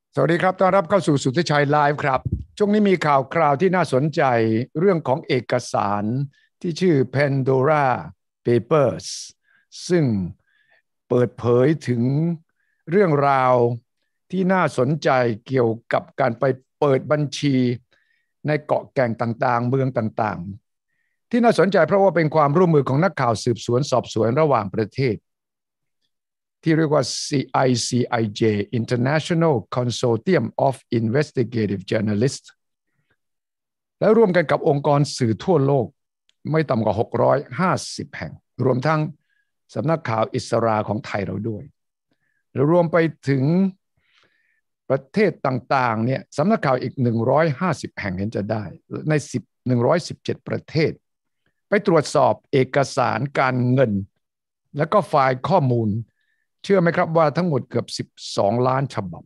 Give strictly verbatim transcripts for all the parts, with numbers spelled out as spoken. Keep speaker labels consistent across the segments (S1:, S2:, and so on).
S1: สวัสดีครับต้อนรับเข้าสู่สุทธิชัยไลฟ์ครับช่วงนี้มีข่าวคราวที่น่าสนใจเรื่องของเอกสารที่ชื่อ Pandora Papers ซึ่งเปิดเผยถึงเรื่องราวที่น่าสนใจเกี่ยวกับการไปเปิดบัญชีในเกาะแก่งต่างๆเมืองต่างๆที่น่าสนใจเพราะว่าเป็นความร่วมมือของนักข่าวสืบสวนสอบสวนระหว่างประเทศที่เรียกว่า ไอ ซี ไอ เจ International Consortium of Investigative Journalists และร่วมกันกับองค์กรสื่อทั่วโลกไม่ต่ำกว่าหกร้อยห้าสิบแห่งรวมทั้งสำนักข่าวอิสราของไทยเราด้วยและรวมไปถึงประเทศต่างๆเนี่ยสำนักข่าวอีกหนึ่งร้อยห้าสิบแห่งเห็นจะได้ใน10 หนึ่งร้อยสิบเจ็ดประเทศไปตรวจสอบเอกสารการเงินแล้วก็ไฟล์ข้อมูลเชื่อไหมครับว่าทั้งหมดเกือบสิบสองล้านฉบับ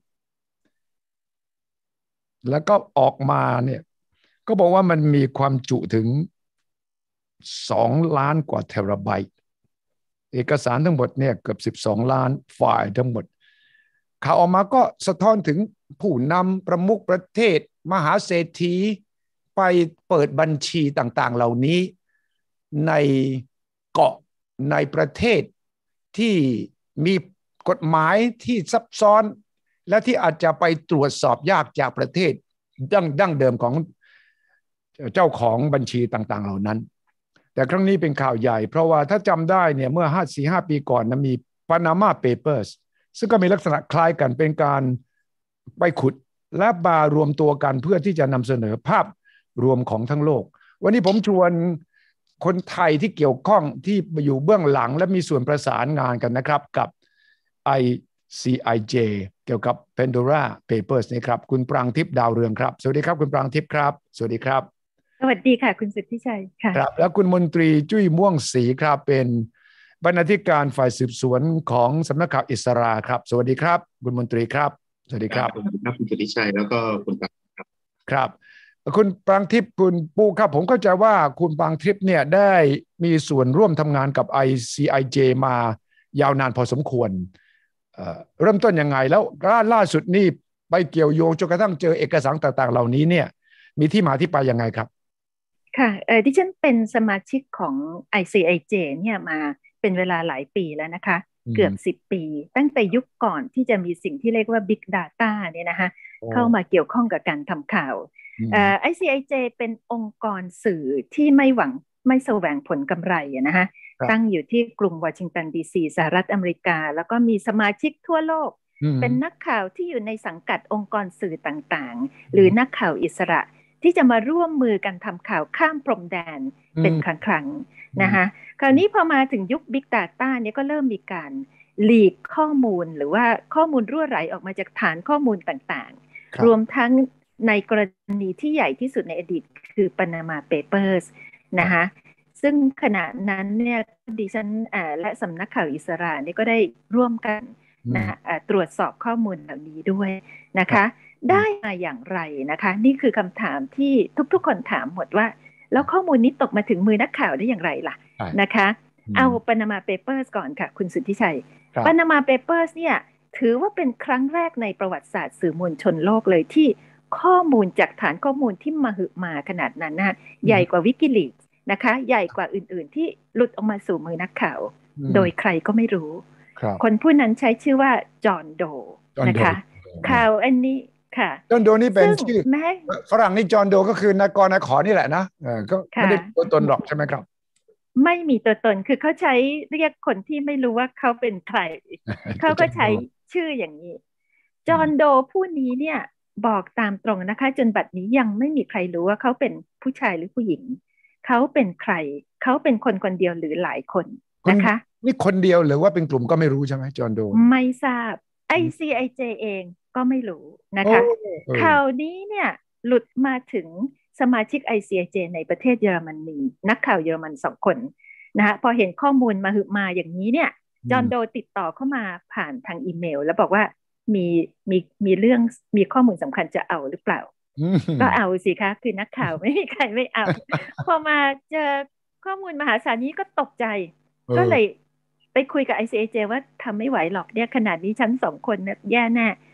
S1: แล้วก็ออกมาเนี่ยก็บอกว่ามันมีความจุถึงสองล้านกว่าเทราไบต์เอกสารทั้งหมดเนี่ยเกือบสิบสองล้านไฟล์ทั้งหมดข่าวออกมาก็สะท้อนถึงผู้นำประมุขประเทศมหาเศรษฐีไปเปิดบัญชีต่างๆเหล่านี้ในเกาะในประเทศที่มีกฎหมายที่ซับซ้อนและที่อาจจะไปตรวจสอบยากจากประเทศดั้งดั้งเดิมของเจ้าของบัญชีต่างๆเหล่านั้นแต่ครั้งนี้เป็นข่าวใหญ่เพราะว่าถ้าจำได้เนี่ยเมื่อ สี่ห้า ปีก่อนนะมี Panama Papers ซึ่งก็มีลักษณะคล้ายกันเป็นการไปขุดและมารวมตัวกันเพื่อที่จะนำเสนอภาพรวมของทั้งโลกวันนี้ผมชวนคนไทยที่เกี่ยวข้องที่อยู่เบื้องหลังและมีส่วนประสานงานกันนะครับกับ ไอ ซี ไอ เจ เกี่ยวกับ Pandora Papers นี่ครับคุณปรางทิพย์ดาวเรืองครับสวัสดีครับคุณปรางทิพย์ครับสวัสดีครับ
S2: สวัสดีค่ะคุณสุทธิชัยค่ะ
S1: ครับแล้วคุณมนตรีจุ้ยม่วงศรีครับเป็นบรรณาธิการฝ่ายสืบสวนของสำนักข่าวอิสราครับสวัสดีครับคุณมนตรีครับสวัสดีครับ
S3: สวัสดีครับคุณสุทธิชัยแล้วก็คุณปรางครับ
S1: ครับคุณปรางทิพย์คุณปูครับผมเข้าใจว่าคุณปรางทิพย์เนี่ยได้มีส่วนร่วมทำงานกับ ไอ ซี ไอ เจ มายาวนานพอสมควรเอ่อเริ่มต้นยังไงแล้วล่าสุดนี่ไปเกี่ยวโยงจนกระทั่งเจอเอกสารต่างๆเหล่านี้เนี่ยมีที่มาที่ไปยังไงครับ
S2: ค่ะเออดิฉันเป็นสมาชิกของ ไอ ซี ไอ เจ เนี่ยมาเป็นเวลาหลายปีแล้วนะคะเกือบสิบปีตั้งแต่ยุคก่อนที่จะมีสิ่งที่เรียกว่า Big Data เนี่ยนะคะเข้ามาเกี่ยวข้องกับการทำข่าวเอ่อ ไอ ซี ไอ เจ เป็นองค์กรสื่อที่ไม่หวังไม่แสวงผลกำไรนะคะตั้งอยู่ที่กรุงวอชิงตันดีซีสหรัฐอเมริกาแล้วก็มีสมาชิกทั่วโลกเป็นนักข่าวที่อยู่ในสังกัดองค์กรสื่อต่างๆหรือนักข่าวอิสระที่จะมาร่วมมือกันทำข่าวข้ามพรมแดนเป็นครั้งๆนะคะคราวนี้พอมาถึงยุค Big Data เนี่ยก็เริ่มมีการหลีกข้อมูลหรือว่าข้อมูลรั่วไหลออกมาจากฐานข้อมูลต่างๆรวมทั้งในกรณีที่ใหญ่ที่สุดในอดีตคือ Panama Papers นะคะซึ่งขณะนั้นเนี่ยดิฉันและสำนักข่าวอิสราเนี่ยก็ได้ร่วมกันนะตรวจสอบข้อมูลเหล่านี้ด้วยนะคะได้มาอย่างไรนะคะนี่คือคำถามที่ทุกๆคนถามหมดว่าแล้วข้อมูลนี้ตกมาถึงมือนักข่าวได้อย่างไรล่ะนะคะเอา Panama Papers ก่อนค่ะคุณสุทธิชัย Panama Papers เนี่ยถือว่าเป็นครั้งแรกในประวัติศาสตร์สื่อมวลชนโลกเลยที่ข้อมูลจากฐานข้อมูลที่มหึมาขนาดนั้นนะใหญ่กว่า Wikileaks นะคะใหญ่กว่าอื่นๆที่หลุดออกมาสู่มือนักข่าวโดยใครก็ไม่รู้คนผู้นั้นใช้ชื่อว่าจอห์นโดนะคะข่าวอันนี้ค่ะ
S1: จอห์นโดนี่เป็นชื่อฝรั่งนี่จอห์นโดก็คือนายกนายขอนี่แหละนะเออก็ไม่ได้ตัวตนหรอกใช่ไหมครับ
S2: ไม่มีตัวตนคือเขาใช้เรียกคนที่ไม่รู้ว่าเขาเป็นใครเขาก็ใช้ชื่ออย่างนี้จอห์นโดผู้นี้เนี่ยบอกตามตรงนะคะจนบัดนี้ยังไม่มีใครรู้ว่าเขาเป็นผู้ชายหรือผู้หญิงเขาเป็นใครเขาเป็นคนคนเดียวหรือหลายคนนะคะ
S1: นี่คนเดียวหรือว่าเป็นกลุ่มก็ไม่รู้ใช่ไหมจอห์นโด
S2: ไม่ทราบ ไอ ซี ไอ เจ เองก็ไม่รู้นะคะข่าวนี้เนี่ยหลุดมาถึงสมาชิก ไอ ซี ไอ เจ ในประเทศเยอรมนีนักข่าวเยอรมันสองคนนะคะพอเห็นข้อมูลมาหึมาอย่างนี้เนี่ยจอห์นโดติดต่อเข้ามาผ่านทางอีเมลแล้วบอกว่ามีมีมีเรื่องมีข้อมูลสำคัญจะเอาหรือเปล่าก็เอาสิคะคือนักข่าวไม่มีใครไม่เอาพอมาเจอข้อมูลมหาศาลนี้ก็ตกใจก็เลยไปคุยกับ ไอ ซี ไอ เจ ว่าทำไม่ไหวหรอกเนี่ยขนาดนี้ฉันสองคนเนี่ยแย่แน่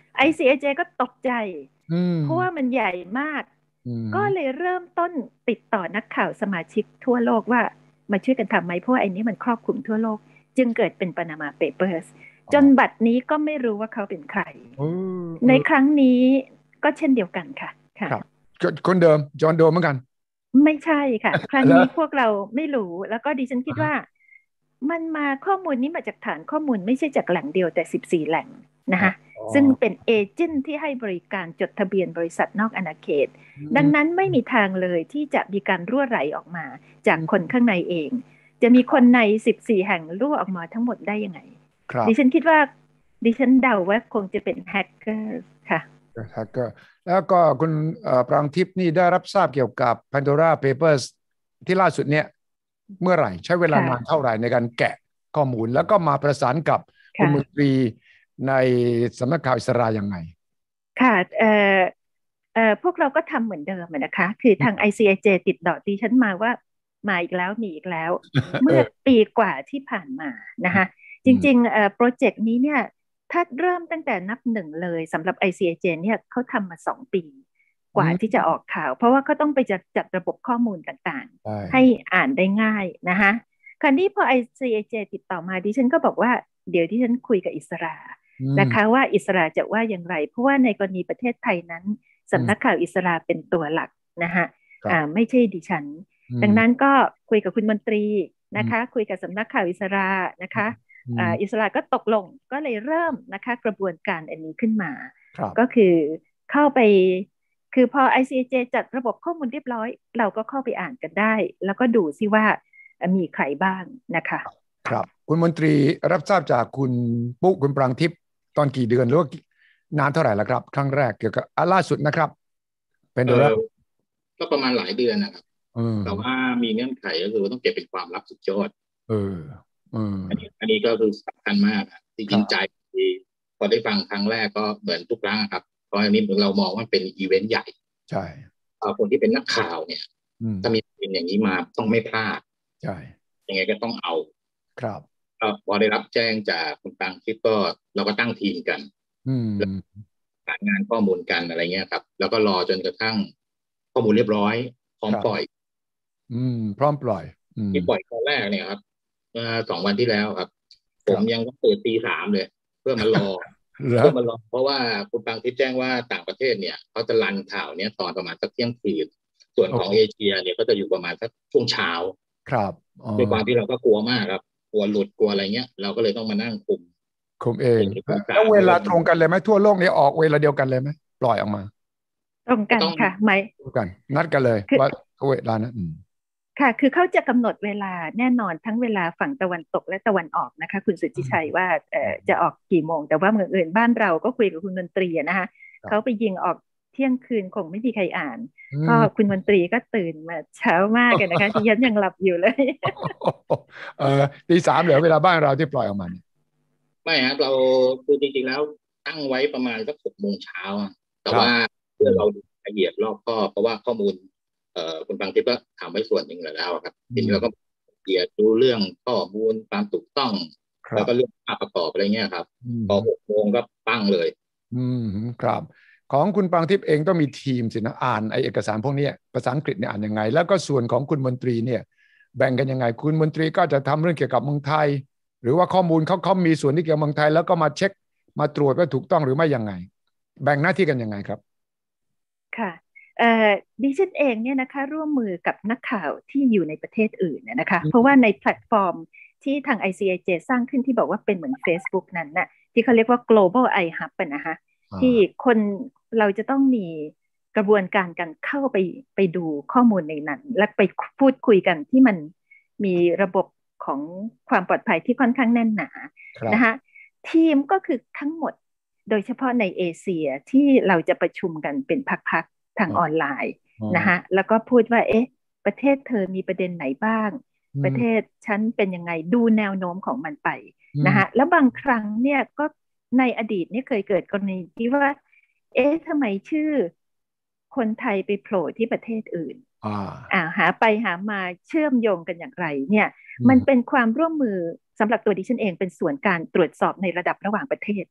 S2: ไอ ซี เอ เจ ก็ตกใจ
S1: อืม
S2: เพราะว่ามันใหญ่มาก
S1: อืม
S2: ก็เลยเริ่มต้นติดต่อนักข่าวสมาชิกทั่วโลกว่ามาช่วยกันทำไหมเพราะว่าไอ้นี้มันครอบคลุมทั่วโลกจึงเกิดเป็น Panama Papers จนบัดนี้ก็ไม่รู้ว่าเขาเป็นใคร
S1: เออเอ
S2: ใน
S1: อ
S2: ครั้งนี้ก็เช่นเดียวกันค่ะค่ะ
S1: ครับก็คนเดิมจอห์นโดเหมือนกัน
S2: ไม่ใช่ค่ะ ครั้ง
S1: แล้
S2: นี้
S1: ว
S2: พวกเราไม่รู้แล้วก็ดิฉันคิดว่ามันมาข้อมูลนี้มาจากฐานข้อมูลไม่ใช่จากแหล่งเดียวแต่สิบสี่แหล่งนะ
S1: อ๋อ
S2: คะซึ่งเป็นเอเจนต์ที่ให้บริการจดทะเบียนบริษัทนอกอาณาเขต
S1: อื
S2: ดัง
S1: ม
S2: นั้นไม่มีทางเลยที่จะมีการรั่วไหลออกมาจาก
S1: อืม
S2: คนข้างในเอง จะมีคนในสิบสี่แห่งรั่วออกมาทั้งหมดได้ยังไง
S1: ครับ
S2: ดิฉันคิดว่าดิฉันเดาว่าคงจะเป็นแฮกเกอร์ค่ะ
S1: แฮกเกอร์แล้วก็คุณเอ่อปรางทิพย์นี่ได้รับทราบเกี่ยวกับ Pandora Papers ที่ล่าสุดเนี่ยเมื่อไหร่ใช้เวลานาน
S2: ค่ะ
S1: เท่าไหร่ในการแกะข้อมูลแล้วก็มาประสานกับคุณมนต
S2: ค่ะ
S1: รีในสำนักข่าวอิสรายังไง
S2: ค่ะเอ่อเอ่อพวกเราก็ทำเหมือนเดิมอะนะคะคือทาง ไอ ซี ไอ เจ ติดต่อดิฉันมาว่ามาอีกแล้วมีอีกแล้ว
S1: เอ
S2: เมื่อ
S1: อ
S2: ปีกว่าที่ผ่านมานะคะจ
S1: อืม
S2: ริงๆเอ่อโปรเจกต์นี้เนี่ยถ้าเริ่มตั้งแต่นับหนึ่งเลยสำหรับ ไอ ซี ไอ เจ เนี่ยเขาทำมาสองปีก
S1: อื
S2: ว่าที่จะ
S1: ม
S2: ออกข่าวเพราะว่าเขาต้องไปจัดจัดระบบข้อมูลต่าง
S1: ใช่
S2: ๆให้อ่านได้ง่ายนะคะคราวนี้พอ ไอ ซี ไอ เจ ติดต่อมาดิฉันก็บอกว่าเดี๋ยวดิฉันคุยกับอิสรา
S1: อืม
S2: นะคะว่าอิสราจะว่าอย่างไรเพราะว่าในกรณีประเทศไทยนั้น
S1: อื
S2: สำนัก
S1: ม
S2: ข่าวอิสราเป็นตัวหลักนะคะ
S1: ครับ
S2: อ่าไม่ใช่ดิฉัน
S1: อืม
S2: ดังนั้นก็คุยกับคุณมนตรี
S1: อืม
S2: นะคะคุยกับสำนักข่าวอิสรานะคะ
S1: อื
S2: อ่าอิ
S1: ม
S2: สราก็ตกลงก็เลยเริ่มนะคะกระบวนการอันนี้ขึ้นมา
S1: ครับ
S2: ก็คือเข้าไปคือพอ ไอ ซี เจ จัดระบบข้อมูลเรียบร้อยเราก็เข้าไปอ่านกันได้แล้วก็ดูซิว่ามีใครบ้างนะคะ
S1: ครับคุณมนตรีรับทราบจากคุณปุ๊คุณปรางทิพย์ตอนกี่เดือนหรือว่านานเท่าไหร่แล้วครับครั้งแรกเกี่ยวกับอ่ะล่าสุดนะครับเป็น
S3: เอ
S1: โดรา
S3: อก็ประมาณหลายเดือนนะครับ
S1: เออ
S3: แต่ว่ามีเงื่อนไขก็คือว่าต้องเก็บเป็นความลับสุดยอด
S1: เออเออ
S3: อันนี้อันนี้ก็คือสำคัญมากอะจ
S1: ครั
S3: ริงๆใจ
S1: บ
S3: พอได้ฟังครั้งแรกก็เหมือนทุกครั้งอะครับเพราะอันนี้เรามองว่าเป็นอีเวนต์ใหญ่
S1: ใช่
S3: เอาคนที่เป็นนักข่าวเนี่ย
S1: อืม
S3: ถ้ามีเป็นอย่างนี้มาต้องไม่พลาด
S1: ใช่
S3: ยังไงก็ต้องเอา
S1: ครับ
S3: ก็พอได้รับแจ้งจากคุณตังคิดก็เราก็ตั้งทีมกัน
S1: อืม
S3: ประสานงานข้อมูลกันอะไรเงี้ยครับแล้วก็รอจนกระทั่งข้อมูลเรียบร้อยพร้อ
S1: ครับ
S3: มปล่อย
S1: อืมพร้อมปล่อยอืม
S3: ที่ปล่อยตอนแรกเนี่ยครับเมื่อสองวันที่แล้วครับผม
S1: ครับ
S3: ยังต้องตื่นตีสามเลยเพื่อมารอ
S1: เหรอ
S3: เพื่อมารอเพราะว่าคุณปังทิพย์แจ้งว่าต่างประเทศเนี่ยเขาจะรันข่าวเนี้ยตอนประมาณสักเที่ยงคืนส่วน
S1: โอ้
S3: ของเอเชียเนี่ยก็จะอยู่ประมาณสักช่วงเช้า
S1: ครับอ๋อ
S3: ด้วยความที่เราก็กลัวมากครับกลัวหลุดกลัวอะไรเงี้ยเราก็เลยต้องมานั่งคุม
S1: คุมเอง
S3: คุมที่คุณ
S1: แล้วเว
S3: สามแล้วก็
S1: ลาตรงกันเลยไหมทั่วโลกนี้ออกเวลาเดียวกันเลยไหมปล่อยออกมา
S2: ตรงกัน
S3: ก็ต้อง
S2: ค่ะไหม
S1: ตรงกันนัดกันเลย
S2: คือ
S1: ว่าเวลานั้นอืม
S2: ค่ะ คือเขาจะกำหนดเวลาแน่นอนทั้งเวลาฝั่งตะวันตกและตะวันออกนะคะคุณสุทธิชัยว่าเอ่อจะออกกี่โมงแต่ว่าเมืองอื่นบ้านเราก็คุยกับคุณดนตรีนะคะเขาไปยิงออกเที่ยงคืนคงไม่มีใครอ่าน
S1: อื
S2: ก็
S1: ม
S2: คุณดนตรีก็ตื่นมาเช้ามากกันนะคะที่ยันยังหลับอยู่เลย
S1: เออตีสามเหลือเวลาบ้านเราที่ปล่อยออกมาเนี่ย
S3: ไม่ครับเราคือจริงๆแล้วตั้งไว้ประมาณสักหกโมงเช้าอะแต่
S1: ครับ
S3: ว่า
S1: อื
S3: เพื่อ
S1: ม
S3: เราดูละเอียดรอบคอบเพราะว่าข้อมูลเอ่อคุณฟังทิพย์ก็ถามไว้ส่วนหนึ่งแล้วครับ
S1: อืม
S3: ทีนี้เราก็ละเอียดดูเรื่องข้อมูลความถูกต้อง
S1: ครับ
S3: แล้วก็เรื่องภาพประกอบอะไรเงี้ยครับ
S1: อื
S3: พอหก
S1: ม
S3: โมงก็ปั้งเลย
S1: อืมครับของคุณปรางทิพย์เองต้องมีทีมสินะอ่านไอเอกสารพวกนี้ภาษาอังกฤษเนี่ยอ่านยังไงแล้วก็ส่วนของคุณมนตรีเนี่ยแบ่งกันยังไงคุณมนตรีก็จะทำเรื่องเกี่ยวกับเมืองไทยหรือว่าข้อมูลเขาเขามีส่วนที่เกี่ยวกับเมืองไทยแล้วก็มาเช็คมาตรวจว่าถูกต้องหรือไม่ยังไงแบ่งหน้าที่กันยังไงครับ
S2: ค่ะเอ่อดิฉันเองเนี่ยนะคะร่วมมือกับนักข่าวที่อยู่ในประเทศอื่นนะคะเพราะว่าในแพลตฟอร์มที่ทาง ไอ ซี ไอ เจ สร้างขึ้นที่บอกว่าเป็นเหมือน Facebook นั้นน่ะที่เขาเรียกว่า global eye hub อะนะคะที่
S1: อ่า
S2: คนเราจะต้องมีกระบวนการการเข้าไปไปดูข้อมูลในนั้นและไปพูดคุยกันที่มันมีระบบของความปลอดภัยที่ค่อนข้างแน่นหนา
S1: ครับ
S2: นะคะทีมก็คือทั้งหมดโดยเฉพาะในเอเชียที่เราจะประชุมกันเป็นพักๆทาง
S1: อ๋อ
S2: ออนไลน์
S1: อ๋อ
S2: นะคะแล้วก็พูดว่าเอ๊ะประเทศเธอมีประเด็นไหนบ้าง
S1: อืม
S2: ประเทศฉันเป็นยังไงดูแนวโน้มของมันไป
S1: อืม
S2: นะคะแล้วบางครั้งเนี่ยก็ในอดีตเนี่ยเคยเกิดกรณีที่ว่าเอ๊ะทำไมชื่อคนไทยไปโผล่ที่ประเทศอื่น
S1: อ่า
S2: อ่าหาไปหามาเชื่อมโยงกันอย่างไรเนี่ย
S1: อืม
S2: มันเป็นความร่วมมือสำหรับตัวดิฉันเองเป็นส่วนการตรวจสอบในระดับระหว่างประเทศนะคะ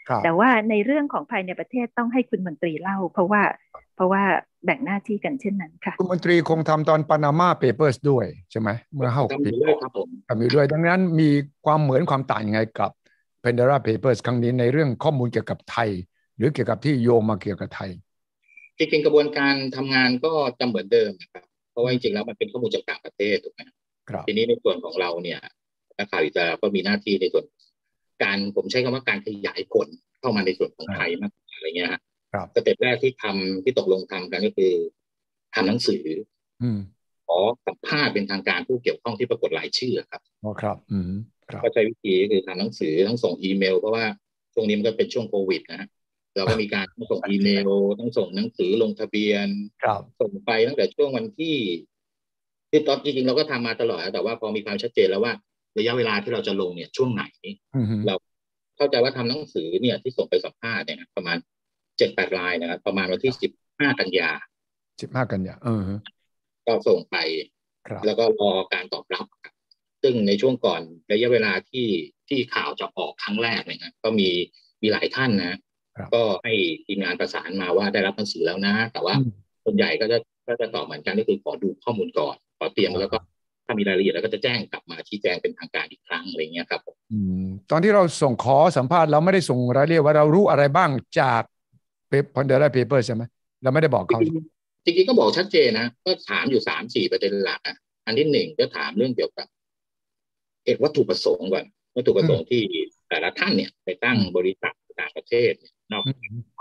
S2: แต่ว่าในเรื่องของภายในประเทศต้องให้คุณมนตรีเล่าเพราะว่าเพราะว่าแบ่งหน้าที่กันเช่นนั้นค่ะ
S1: คุณมนตรีคงทำตอน Panama Papers ด้วยใช่ไหมเมื่อหกปีก่อนทำอยู่ด้วยดังนั้นมีความเหมือนความต่างยังไงกับ Pandora Papers ครั้งนี้ในเรื่องข้อมูลเกี่ยวกับไทยหรือเกี่ยวกับที่โยงมาเกี่ยวกับไทย
S3: จริงๆกระบวนการทำงานก็จะเหมือนเดิมนะครับเพราะว่าจริงๆแล้วมันเป็นข้อมูลจากต่างประเทศถูกไหมครับทีนี้ในส่วนของเราเนี่ยนักข่าวอิสระก็มีหน้าที่ในส่วนการผมใช้คำว่าการขยายผลเข้ามาในส่วนของไทยมากอะไรเงี้ยครับสเต็ปแรกที่ทำที่ตกลงทำกันก็คือทำหนังสือขอสัมภาษณ์เป็นทางการผู้เกี่ยวข้องที่ปรากฏรายชื่อครับ
S1: อ๋อครับอืม
S3: ก็ใช้วิธีคือทำหนังสือทั้งส่งอีเมลเพราะว่าช่วงนี้มันก็เป็นช่วงโควิดนะเราก็มีการต้องส่งอีเมลต้องส่งหนังสือลงทะเบียนส่งไปตั้งแต่ช่วงวันที่ที่ตอนจริงๆเราก็ทำมาตลอดแต่ว่าพอมีความชัดเจนแล้วว่าระยะเวลาที่เราจะลงเนี่ยช่วงไหนเราเข้าใจว่าทำหนังสือเนี่ยที่ส่งไปสัมภาษณ์เนี่ยประมาณเจ็ดแปดรายนะครับประมาณวันที่สิบห้ากันยา
S1: สิบห้ากันยาเออ
S3: ก็ส่งไปแล้วก็รอการตอบรับซึ่งในช่วงก่อนระยะเวลาที่ที่ข่าวจะออกครั้งแรกเนี่ยนะก็มีมีหลายท่านนะก็ให้ทีมงานประสานมาว่าได้รับหนังสือแล้วนะแต่ว่าส่วนใหญ่ก็จะก็จะตอบเหมือนกันก็คือขอดูข้อมูลก่อนขอเตรียมแล้วก็ถ้ามีรายละเอียดแล้วก็จะแจ้งกลับมาชี้แจงเป็นทางการอีกครั้งอะไรเงี้ยครับ
S1: อืมตอนที่เราส่งขอสัมภาษณ์เราไม่ได้ส่งรายละเอียดว่าเรารู้อะไรบ้างจากPandora Papers ใช่ไหมเราไม่ได้บอกเขา
S3: จริงๆก็บอกชัดเจนนะก็ถามอยู่สามสี่ประเด็นหลักอ่ะอันที่หนึ่งก็ถามเรื่องเกี่ยวกับเอกวัตถุประสงค์ก่อนวัตถุประสงค์ที่แต่ละท่านเนี่ยไปตั้งบริษัทต่างประเทศนอก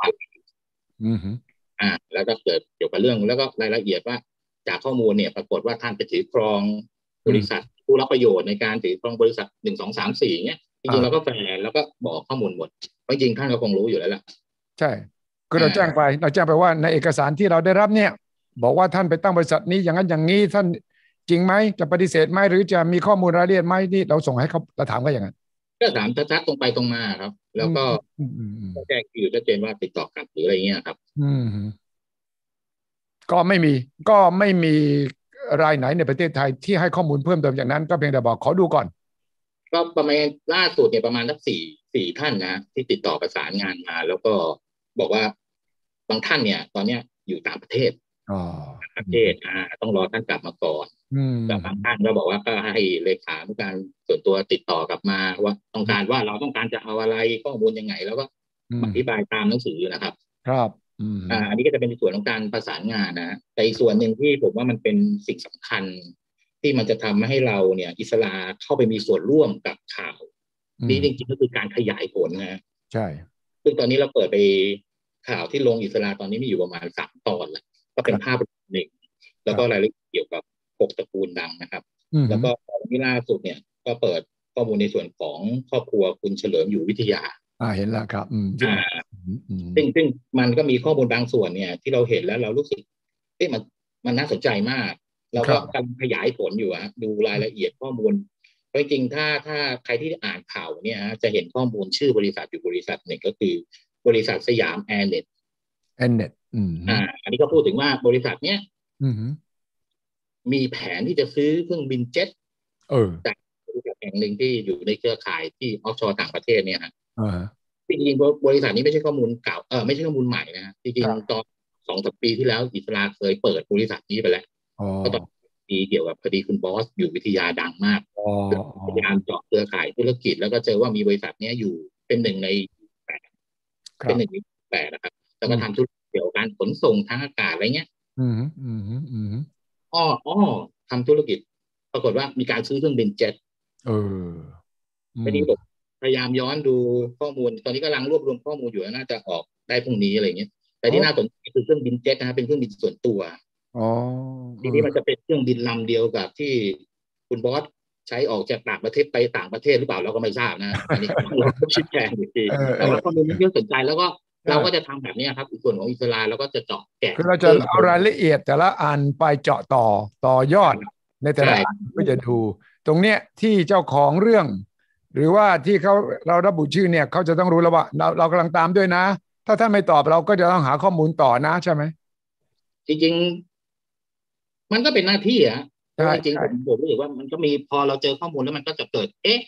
S3: อ่าแล้วก็เกิดเกี่ยวกับเรื่องแล้วก็รายละเอียดว่าจากข้อมูลเนี่ยปรากฏว่าท่านไปถือครองบริษัทผู้รับประโยชน์ในการถือครองบริษัทหนึ่งสองสามสี่เงี้ยจริงๆเราก็แฝงแล้วก็บอกข้อมูลหมดจริงๆท่านก็คงรู้อยู่แล้วล่ะ
S1: ใช่ก็เราแจ้งไปเราแจ้งไปว่าในเอกสารที่เราได้รับเนี่ยบอกว่าท่านไปตั้งบริษัทนี้อย่างนั้นอย่างนี้ท่านจริงไหมจะปฏิเสธไหมหรือจะมีข้อมูลรายละเอียดไหมที่เราส่งให้เขาเราถามก็อย่างนั้น
S3: ก็ถามชัดๆตรงไปตรงมาครับแล้วก็แจ้งอยู่ชัดเจนว่าติดต่อกลับหรืออะไรเงี้ยครับ
S1: อืมก็ไม่มีก็ไม่มีรายไหนในประเทศไทยที่ให้ข้อมูลเพิ่มเติมจากนั้นก็เพียงแต่บอกขอดูก่อน
S3: ก็ประมาณล่าสุดเนี่ยประมาณสักสี่สี่ท่านนะที่ติดต่อประสานงานมาแล้วก็บอกว่าบางท่านเนี่ยตอนเนี้ยอยู่ต่างประเทศ
S1: อ๋อ
S3: ประเทศอ่าต้องรอท่านกลับมาก่อนแต่บางท่านก็บอกว่าก็ให้เลขาผู้การส่วนตัวติดต่อกลับมาว่าต้องการว่าเราต้องการจะเอาอะไรข้อมูลยังไงแล้วก็อธิบายตามหนังสือนะครับ
S1: ครับ
S3: อ่าอันนี้ก็จะเป็นส่วนของการประสานงานนะแต่อีกส่วนหนึ่งที่ผมว่ามันเป็นสิ่งสำคัญที่มันจะทำให้เราเนี่ยอิสระเข้าไปมีส่วนร่วมกับข่าวนี่จริงๆก็คือการขยายผลนะ
S1: ใช่
S3: ซึ่งตอนนี้เราเปิดไปข่าวที่ลงอิสระตอนนี้มีอยู่ประมาณสามตอนแหละก็เป็นภาพหนึ่งแล้วก็รายละเอียดเกี่ยวกับหกตระกูลดังนะครับแล้วก็ตอนนี้ล่าสุดเนี่ยก็เปิดข้อมูลในส่วนของครอบครัวคุณเฉลิมอยู่วิทยา
S1: อ่าเห็นแล้วครับอืม
S3: อ่าซึ่งซึ่งมันก็มีข้อมูลบางส่วนเนี่ยที่เราเห็นแล้วเรารู้สึกเอ๊ะมันมันน่าสนใจมากเราก็กำลังขยายผลอยู่อะดูรายละเอียดข้อมูลเพราะจริงๆถ้าถ้าใครที่อ่านข่าวเนี่ยจะเห็นข้อมูลชื่อบริษัทอยู่บริษัทหนึ่งก็คือบริษัทสยามแอร์เน็ต
S1: แอร์เน็ต
S3: อ่าอันนี้ก็พูดถึงว่าบริษัทเนี้ยมีแผนที่จะซื้อเครื่องบินเจ็ตจากบริษัทแห่งหนึ่งที่อยู่ในเครือข่ายที่ออฟชอร์ต่างประเทศเนี่ยฮะจริงๆบริษัทนี้ไม่ใช่ข้อมูลเก่าเออไม่ใช่ข้อมูลใหม่นะจริงๆตอนสองสามปีที่แล้วอิสราเคยเปิดบริษัทนี้ไปแล้วก็ตอนปีเกี่ยวกับคดีคุณบอสอยู่วิทยาดังมากพยายามเจาะเครือข่ายธุรกิจแล้วก็เจอว่ามีบริษัทนี้อยู่เป็นหนึ่งในแปดเป็นหนึ่งในแปดนะครับแล้วก็ทำธุรกิจเกี่ยวกับการขนส่งทางอากาศอะไรเงี้ย
S1: อืมอืมอืม
S3: อ้ออ้อทำธุรกิจปรากฏว่ามีการซื้อเครื่องบินเจ็ต
S1: เออ
S3: ทีนี้ผมพยายามย้อนดูข้อมูลตอนนี้กำลังรวบรวมข้อมูลอยู่น่าจะออกได้พรุ่งนี้อะไรเงี้ยแต่ที่น่าสนใจคือเครื่องบินเจ็ตนะฮะเป็นเครื่องบินส่วนตัว
S1: อ๋อ
S3: ทีนี้มันจะเป็นเครื่องบินลำเดียวกับที่คุณบอสใช้ออกจากต่างประเทศไปต่างประเทศหรือเปล่าเราก็ไม่ทราบนะอันนี้เราต้องชี้แจงอีกทีแต่ว่าข้อมูลนี้เรื่องสนใจแล้วก็เราก็จะทำแบบนี้ครับส่วนของอิสราเราก็จะเจาะแกะ
S1: คือเราจะเอารายละเอียดแต่ละอันไปเจาะต่อต่อยอดในแต่ละอันก็จะดูตรงเนี้ยที่เจ้าของเรื่องหรือว่าที่เขาเราระบุชื่อเนี่ยเขาจะต้องรู้แล้วว่าเราเรากำลังตามด้วยนะถ้าท่านไม่ตอบเราก็จะต้องหาข้อมูลต่อนะใช่ไหม
S3: จริงๆมันก็เป็นหน้าที่อะจริงๆผมผมรู้สึกว่ามันก็มีพอเราเจอข้อมูลแล้วมันก็จะเกิดเอ๊ะ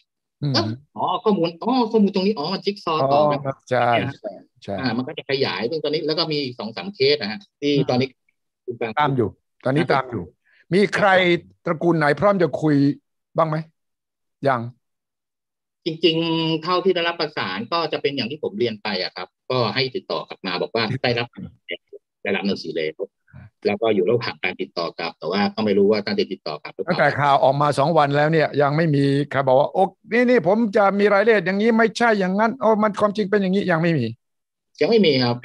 S3: อ๋อข้อมูลอ๋อข้อมูลตรงนี้อ๋อจิ๊กซอต่อกัน
S1: ใช่ใช่
S3: อ่ามันก็จะขยายซึ่งตอนนี้แล้วก็มีสองสามเคสนะฮะที่ตอนนี้
S1: ตามอยู่ตอนนี้ตามอยู่มีใครตระกูลไหนพร้อมจะคุยบ้างไหมยัง
S3: จริงๆเท่าที่ได้รับประสานก็จะเป็นอย่างที่ผมเรียนไปอะครับก็ให้ติดต่อกลับมาบอกว่าได้รับได้รับหนังสือแล้วแล้วก็อยู่ระหว่างการติดต่อกลับแต่ว่าก็ไม่รู้ว่าการติดต่อกลับหรือเป
S1: ตั้ง
S3: ล่า
S1: แต่ข่าวออกมาสองวันแล้วเนี่ยยังไม่มีใครบอกว่าโอ้นี่นี่ผมจะมีรายละเอียดอย่างนี้ไม่ใช่อย่างนั้นโอ้มันความจริงเป็นอย่างนี้ยังไม่มี
S3: ยังไม่มีครับ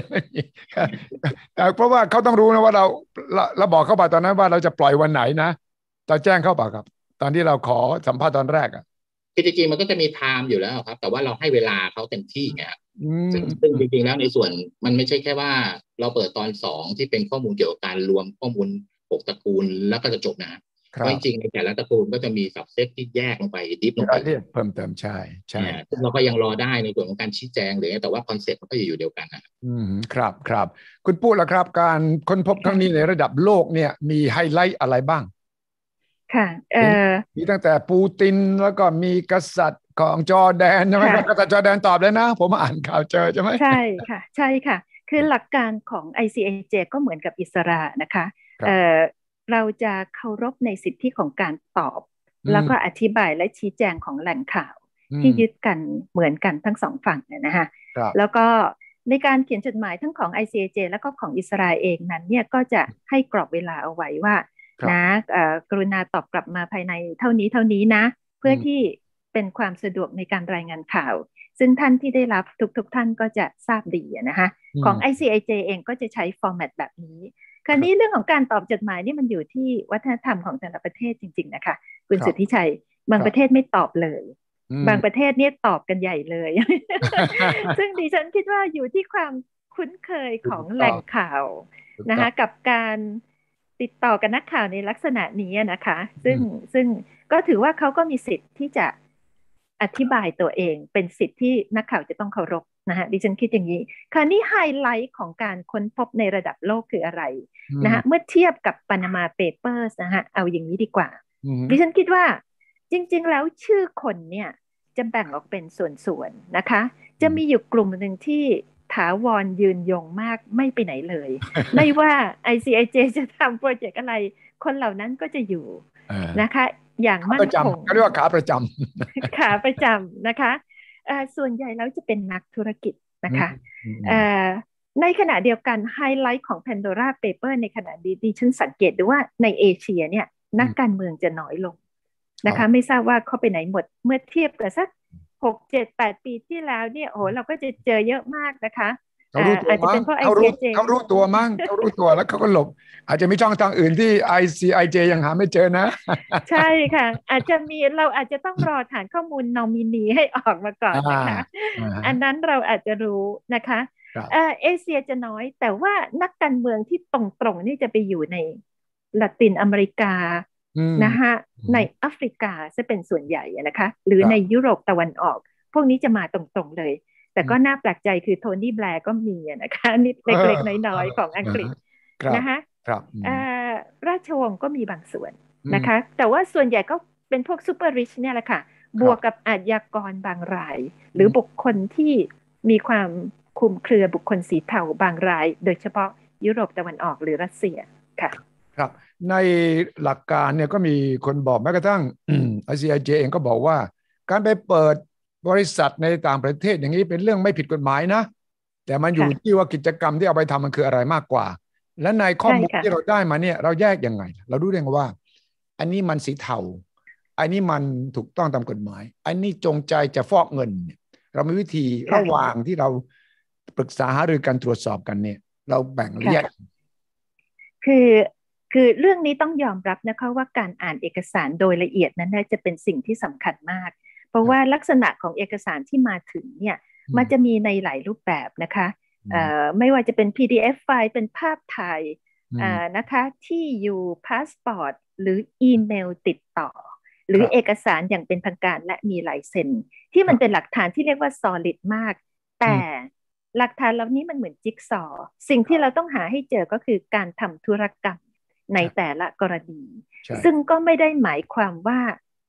S1: เพราะว่าเขาต้องรู้นะว่าเราเราบอกเขาไปตอนนั้นว่าเราจะปล่อยวันไหนนะเราแจ้งเข้าป่ะครับตอนที่เราขอสัมภาษณ์ตอนแรกอ่ะ
S3: คือจริงๆมันก็จะมีไทม์อยู่แล้วครับแต่ว่าเราให้เวลาเขาเต็มที่ไงครับซึ่งซึ่งจริงๆแล้วในส่วนมันไม่ใช่แค่ว่าเราเปิดตอนสองที่เป็นข้อมูลเกี่ยวกับการรวมข้อมูลหกตระกูลแล้วก็จะจบนะเพราะจริงๆในแต่ละตระกูลก็จะมีสับเซตที่แยกลงไปดิฟลงไป
S1: เพิ่มเติมใช่ใช่
S3: ซึ่งเราก็ยังรอได้ในส่วนของการชี้แจงหรือแต่ว่าคอนเซ็ปต์มันก็อยู่เดียวกันนะ
S1: อืมครับครับคุณพูดแล้วครับการค้นพบครั้งนี้ในระดับโลกเนี่ยมีไฮไลท์อะไรบ้าง
S2: ค่ะเอ่อ
S1: มีตั้งแต่ปูตินแล้วก็มีกษัตริย์ของจอร์แดนใช่ไหมครับกษัตริย์จอร์แดนตอบเลยนะผมอ่านข่าวเจอใช่ไหม
S2: ใช่ค่ะใช่ค่ะคือหลักการของ ไอ ซี เอ เจ ก็เหมือนกับอิสรานะคะเอ่อเราจะเคารพในสิทธิของการตอบแล้วก็อธิบายและชี้แจงของแหล่งข่าวที่ยึดกันเหมือนกันทั้งสองฝั่งนะคะแล้วก็ในการเขียนจดหมายทั้งของ ไอ ซี เอ เจ แล้วก็ของอิสราเอลเองนั้นเนี่ยก็จะให้กรอบเวลาเอาไว้ว่านะกรุณาตอบกลับมาภายในเท่านี้เท่านี้นะเพื่อที่เป็นความสะดวกในการรายงานข่าวซึ่งท่านที่ได้รับทุกๆ ท่านก็จะทราบดีนะคะของ ไอ ซี เอ เจ เองก็จะใช้ฟอร์แมตแบบนี้คราวนี้เรื่องของการตอบจดหมายนี่มันอยู่ที่วัฒนธรรมของแต่ละประเทศจริงๆนะคะคุณสุทธิชัยบางประเทศไม่ตอบเลยบางประเทศเนี่ยตอบกันใหญ่เลยซึ่งดิฉันคิดว่าอยู่ที่ความคุ้นเคยของแหล่งข่าวนะคะกับการติดต่อกับนักข่าวในลักษณะนี้นะคะซึ่งซึ่งก็ถือว่าเขาก็มีสิทธิ์ที่จะอธิบายตัวเองเป็นสิทธิ์ที่นักข่าวจะต้องเคารพนะฮะดิฉันคิดอย่างนี้คราวนี้ไฮไลท์ของการค้นพบในระดับโลกคืออะไรนะฮะเมื่อเทียบกับ Panama Papers นะฮะเอาอย่างนี้ดีกว่าดิฉันคิดว่าจริงๆแล้วชื่อคนเนี่ยจะแบ่งออกเป็นส่วนๆนะคะจะมีอยู่กลุ่มหนึ่งที่ถาวรยืนยงมากไม่ไปไหนเลย ไม่ว่า ไอ ซี ไอ เจ จะทำโปรเจกต์อะไรคนเหล่านั้นก็จะอยู่นะคะอย่างมั่นคง
S1: ก็เรียกว่าขาประจ
S2: ำขาประจำนะคะส่วนใหญ่แล้วจะเป็นนักธุรกิจนะคะในขณะเดียวกันไฮไลท์ของ Pandora Paper ในขณะนี้ดิฉันสังเกตดูว่าในเอเชียเนี่ยนักการเมืองจะน้อยลงนะคะไม่ทราบว่าเขาไปไหนหมดเมื่อเทียบกับสักหกเจ็ดแปดปีที่แล้วเนี่ยโอ้เราก็จะเจอเยอะมากนะคะ
S1: เขารู้ตัวมั้งเขารู้เขารู้ตัวมั้งเขารู้ตัวแล้วเขาก็หลบอาจจะมีช่องทางอื่นที่ ไอ ซี ไอ เจ ยังหาไม่เจอนะ
S2: ใช่ค่ะอาจจะมีเราอาจจะต้องรอฐานข้อมูลนอมินีให้ออกมาก่อนนะคะอันนั้นเราอาจจะรู้นะคะเอเชียจะน้อยแต่ว่านักการเมืองที่ตรงๆนี่จะไปอยู่ในละตินอเมริกานะคะในแอฟริกาจะเป็นส่วนใหญ่นะคะหรือในยุโรปตะวันออกพวกนี้จะมาตรงๆเลยแต่ก็น่าแปลกใจคือโทนี่แบร์ก็มีนะคะนิดเล็กๆน้อยๆของอังกฤษนะคะราชวงศ์ก็มีบางส่วนนะคะแต่ว่าส่วนใหญ่ก็เป็นพวกซูเปอร์ริชเนี่ยแหละค่ะบวกกับอาชญากรบางรายหรือบุคคลที่มีความคลุมเครือบุคคลสีเทาบางรายโดยเฉพาะยุโรปตะวันออกหรือรัสเซียค่ะ
S1: ครับในหลักการเนี่ยก็มีคนบอกแม้กระทั่ง ไอ ซี ไอ เจ เองก็บอกว่าการไปเปิดบริษัทในต่างประเทศอย่างนี้เป็นเรื่องไม่ผิดกฎหมายนะแต่มันอยู่ที่ว่ากิจกรรมที่เอาไปทำมันคืออะไรมากกว่าและในข้อมูลที่เราได้มาเนี่ยเราแยกยังไงเราดูได้ว่าอันนี้มันสีเทาอันนี้มันถูกต้องตามกฎหมายอันนี้จงใจจะฟอกเงินเรามีวิธีระหว่างที่เราปรึกษาหารือกันตรวจสอบกันเนี่ยเราแบ่งแยก
S2: คือคือเรื่องนี้ต้องยอมรับนะคะว่าการอ่านเอกสารโดยละเอียดนั้นจะเป็นสิ่งที่สำคัญมากเพราะว่าลักษณะของเอกสารที่มาถึงเนี่ยมันจะมีในหลายรูปแบบนะคะไม่ว่าจะเป็น พี ดี เอฟ ไฟล์เป็นภาพถ่ายนะคะที่อยู่พาสปอร์ตหรืออีเมลติดต่อหรือเอกสารอย่างเป็นทางการและมีลายเซ็นที่มันเป็นหลักฐานที่เรียกว่า solid มากแต่หลักฐานเหล่านี้มันเหมือนจิ๊กซอว์สิ่งที่เราต้องหาให้เจอก็คือการทำธุรกรรมในแต่ละกรณีซึ่งก็ไม่ได้หมายความว่า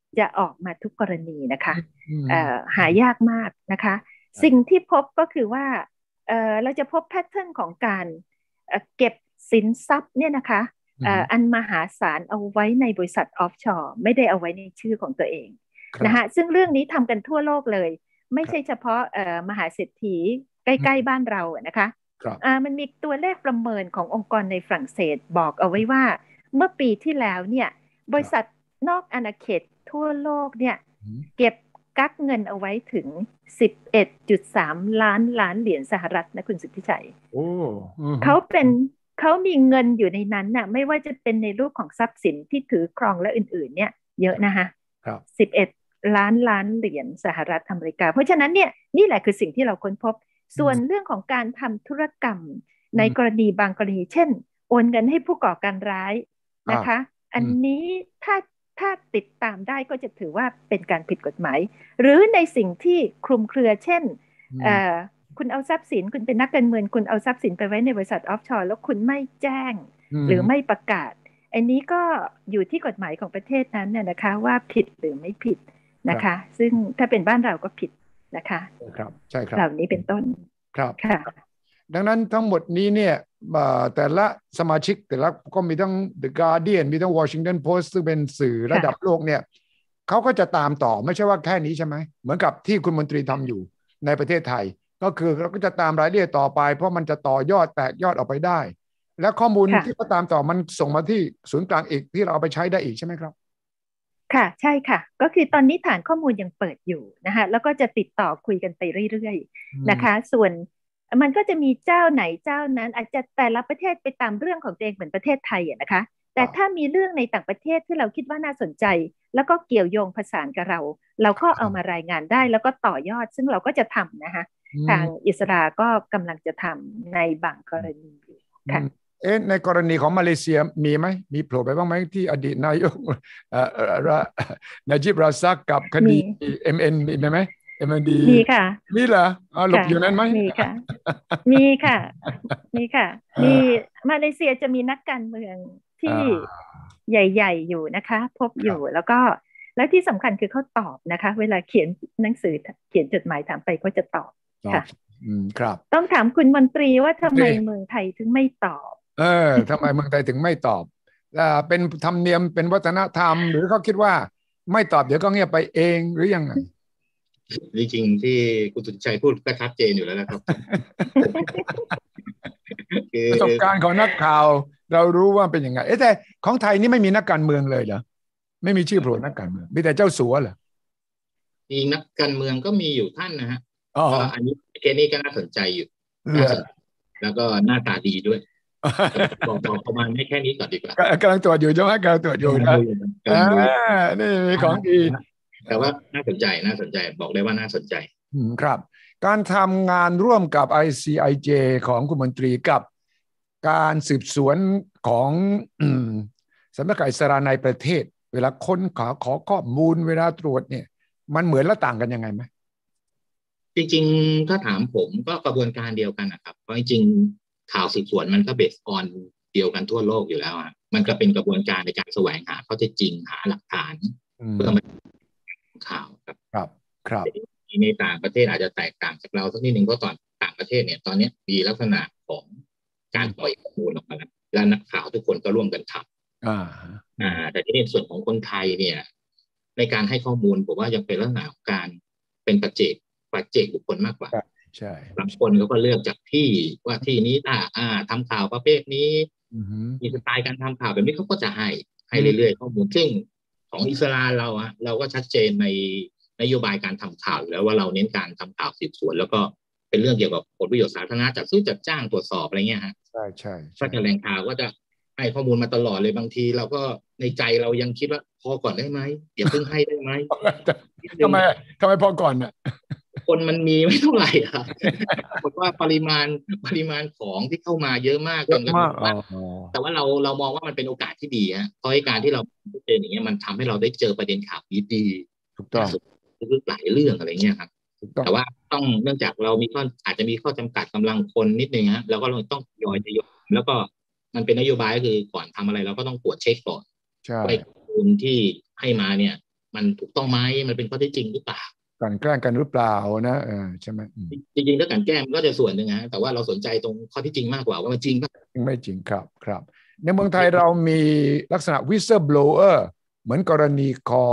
S2: จะออกมาทุกกรณีนะคะหายากมากนะคะสิ่งที่พบก็คือว่าเราจะพบแพทเทิร์นของการเก็บสินทรัพย์เนี่ยนะคะอันมหาศาลเอาไว้ในบริษัทออฟชอร์ไม่ได้เอาไว้ในชื่อของตัวเองนะคะซึ่งเรื่องนี้ทำกันทั่วโลกเลยไม่ใช่เฉพาะมหาเศรษฐีใกล้ๆบ้านเรานะคะมันมีตัวเลขประเมินขององค์กรในฝรั่งเศสบอกเอาไว้ว่าเมื่อปีที่แล้วเนี่ยบริษัทนอกอาณาเขตทั่วโลกเนี่ยเก็บกักเงินเอาไว้ถึง สิบเอ็ดจุดสาม ล้านล้านเหรียญสหรัฐนะคุณสุทธิชัยโอ้เขาเป็นเขามีเงินอยู่ในนั้นน่ะไม่ว่าจะเป็นในรูปของทรัพย์สินที่ถือครองและอื่นๆเนี่ยเยอะนะคะครับสิบเอ็ดล้านล้านเหรียญสหรัฐอเมริกาเพราะฉะนั้นเนี่ยนี่แหละคือสิ่งที่เราค้นพบส่วนเรื่องของการทำธุรกรรมในกรณีบางกรณีเช่นโอนเงินให้ผู้ก่อการร้ายนะคะอันนี้ถ้าถ้าติดตามได้ก็จะถือว่าเป็นการผิดกฎหมายหรือในสิ่งที่คลุมเครือเช่นคุณเอาทรัพย์สินคุณเป็นนักการเมืองคุณเอาทรัพย์สินไปไว้ในบริษัทออฟชอร์แล้วคุณไม่แจ้งหรือไม่ประกาศอันนี้ก็อยู่ที่กฎหมายของประเทศนั้นน่ะนะคะว่าผิดหรือไม่ผิดนะคะซึ่งถ้าเป็นบ้านเราก็ผิดนะคะ
S1: ครับใช่ครับ
S2: เหล่านี้เป็นต้น
S1: ครับค่ะดังนั้นทั้งหมดนี้เนี่ยแต่ละสมาชิกแต่ละก็มีทั้ง The Guardian มีทั้ง Washington Post ซึ่งเป็นสื่อระดับโลกเนี่ยเขาก็จะตามต่อไม่ใช่ว่าแค่นี้ใช่ไหมเหมือนกับที่คุณมนตรีทำอยู่ในประเทศไทยก็คือเราก็จะตามรายละเอียดต่อไปเพราะมันจะต่อยอดแตกยอดออกไปได้และข้อมูลที่เขาตามต่อมันส่งมาที่ศูนย์กลางอีกที่เราเอาไปใช้ได้อีกใช่ไหมครับ
S2: ค่ะใช่ค่ะก็คือตอนนี้ฐานข้อมูลยังเปิดอยู่นะคะแล้วก็จะติดต่อคุยกันไปเรื่อยๆนะคะส่วนมันก็จะมีเจ้าไหนเจ้านั้นอาจจะแต่ละประเทศไปตามเรื่องของตัวเองเหมือนประเทศไทยอะนะคะแต่ถ้ามีเรื่องในต่างประเทศที่เราคิดว่าน่าสนใจแล้วก็เกี่ยวโยงผสานกับเราเราก็เอามารายงานได้แล้วก็ต่อยอดซึ่งเราก็จะทำนะคะทางอิสราก็กำลังจะทำในบางกรณีค่ะ
S1: เอ๊ะในกรณีของมาเลเซียมีไหมมีโผล่ไปบ้างไหมที่อดีตนายกนาจิบราซักกับคดี เอ็ม เอ็น มีไหม เอ็ม เอ็น ดี
S2: มีค่ะ
S1: มีเหรอหลบอยู่นั้นไหม
S2: มีค่ะมีค่ะมีค่ะมีมาเลเซียจะมีนักการเมืองที่ใหญ่ๆอยู่นะคะพบอยู่แล้วก็แล้วที่สำคัญคือเขาตอบนะคะเวลาเขียนหนังสือเขียนจดหมายถามไปก็จะตอบค่ะ
S1: ครับ
S2: ต้องถามคุณมนตรีว่าทำไมเมืองไทยถึงไม่ตอบ
S1: เออทำไมเมืองไทยถึงไม่ตอบเป็นธรรมเนียมเป็นวัฒนธรรมหรือเขาคิดว่าไม่ตอบเดี๋ยวก็เงียบไปเองหรือยังไง
S3: จริงๆที่คุณสุทธิชัยพูดก็ชัดเจนอยู่แล้วนะครับ
S1: ประสบการณ์ของนักข่าวเรารู้ว่าเป็นยังไงเอ๊ะแต่ของไทยนี่ไม่มีนักการเมืองเลยเหรอไม่มีชื่อโผล่นักการเมืองมีแต่เจ้าสัวเหรอ
S3: มีนักการเมืองก็มีอยู่ท่านนะฮะอันนี้เคสนี้ก็น่าสนใจอยู่แล้วก็หน้าตาดีด้วยบอกบอกประมาณไม่แค่นี้ก่อนดีกว่าก
S1: ำลังตรวจอยู่ใช่ไหมกำลังตรวจอยู่นะอ่านี่มีของดี
S3: แต่ว่าน่าสนใจน่าสนใจบอกได้ว่าน่าสนใจ
S1: ครับการทำงานร่วมกับ ไอ ซี ไอ เจ ของคุณมนตรีกับการสืบสวนของสำนักงานอิสราในประเทศเวลาค้นขอขอข้อมูลเวลาตรวจเนี่ยมันเหมือนและต่างกันยังไงไหม
S3: จริงๆถ้าถามผมก็กระบวนการเดียวกันนะครับเพราะจริงๆข่าวสืบสวนมันก็เบสออนเดียวกันทั่วโลกอยู่แล้วอ่ะมันก็เป็นกระบวนการในการแสวงหาข้อเท็จจริงหาหลักฐานเพื่อมาข่าวครับ
S1: ครับครับ
S3: ในต่างประเทศอาจจะแตกต่างจากเราสักนิดนึงเพราะตอนต่างประเทศเนี่ยตอนนี้มีลักษณะของการปล่อยข้อมูลออกมาแล้วนักข่าวทุกคนก็ร่วมกันทำอ่าอ่าแต่ที่ในส่วนของคนไทยเนี่ยในการให้ข้อมูลผมว่ายังเป็นลักษณะของการเป็นปัจเจกปัจเจกบุคคลมากกว่า
S1: ใช่
S3: บางคนเขาก็เลือกจากที่ว่าที่นี้ถ้าอ่าทำข่าวประเภทนี้มีสไตล์การทำข่าวแบบนี้เขาก็จะให้ให้เรื่อยๆข้อมูลซึ่งของอิสราเราอะเราก็ชัดเจนในนโยบายการทำข่าวอยู่แล้วว่าเราเน้นการทำข่าวสืบสวนแล้วก็เป็นเรื่องเกี่ยวกับผลประโยชน์สาธารณะจัดซื้อจัดจ้างตรวจสอบอะไรเงี้ยฮะ
S1: ใช่ใช่
S3: ถ้าแถลงข่าวก็จะให้ข้อมูลมาตลอดเลยบางทีเราก็ในใจเรายังคิดว่าพอก่อนได้ไหมอย่าเพิ่งให้ได้ไหม
S1: ทำไมทำไมพอก่อนเนี่ย
S3: คนมันมีไม่เท่าไหร่ครับบอกว่าปริมาณปริมาณของที่เข้ามาเยอะมากจนกระทั่งว่าแต่ว่าเราเรามองว่ามันเป็นโอกาสที่ดีฮะเพราะการที่เราเจออย่างเงี้ยมันทำให้เราได้เจอประเด็นข่าวดี
S1: ๆถูกต้อง
S3: หลายเรื่องอะไรเงี้ยครับแต่ว่าต้องเนื่องจากเรามีข้ออาจจะมีข้อจำกัดกำลังคนนิดนึงฮะแล้วก็เราต้องย่อยจะย่อยแล้วก็มันเป็นนโยบายก็คือก่อนทำอะไรเราก็ต้องตรวจเช็คก่อน
S1: ใช่
S3: ข้อมูลที่ให้มาเนี่ยมันถูกต้องไหมมันเป็นข้อเท็จจริงหรือเปล่า
S1: การแกล้งกันหรือเปล่านะเออใช่ไหม
S3: จริงๆถ้าการแกล้งก็จะส่วนหนึ่งนะแต่ว่าเราสนใจตรงข้อที่จริงมากกว่าว่ามันจริงป่ะ
S1: จริงไม่จริงครับครับในเมืองไทยเรามีลักษณะ whistleblower เหมือนกรณีของ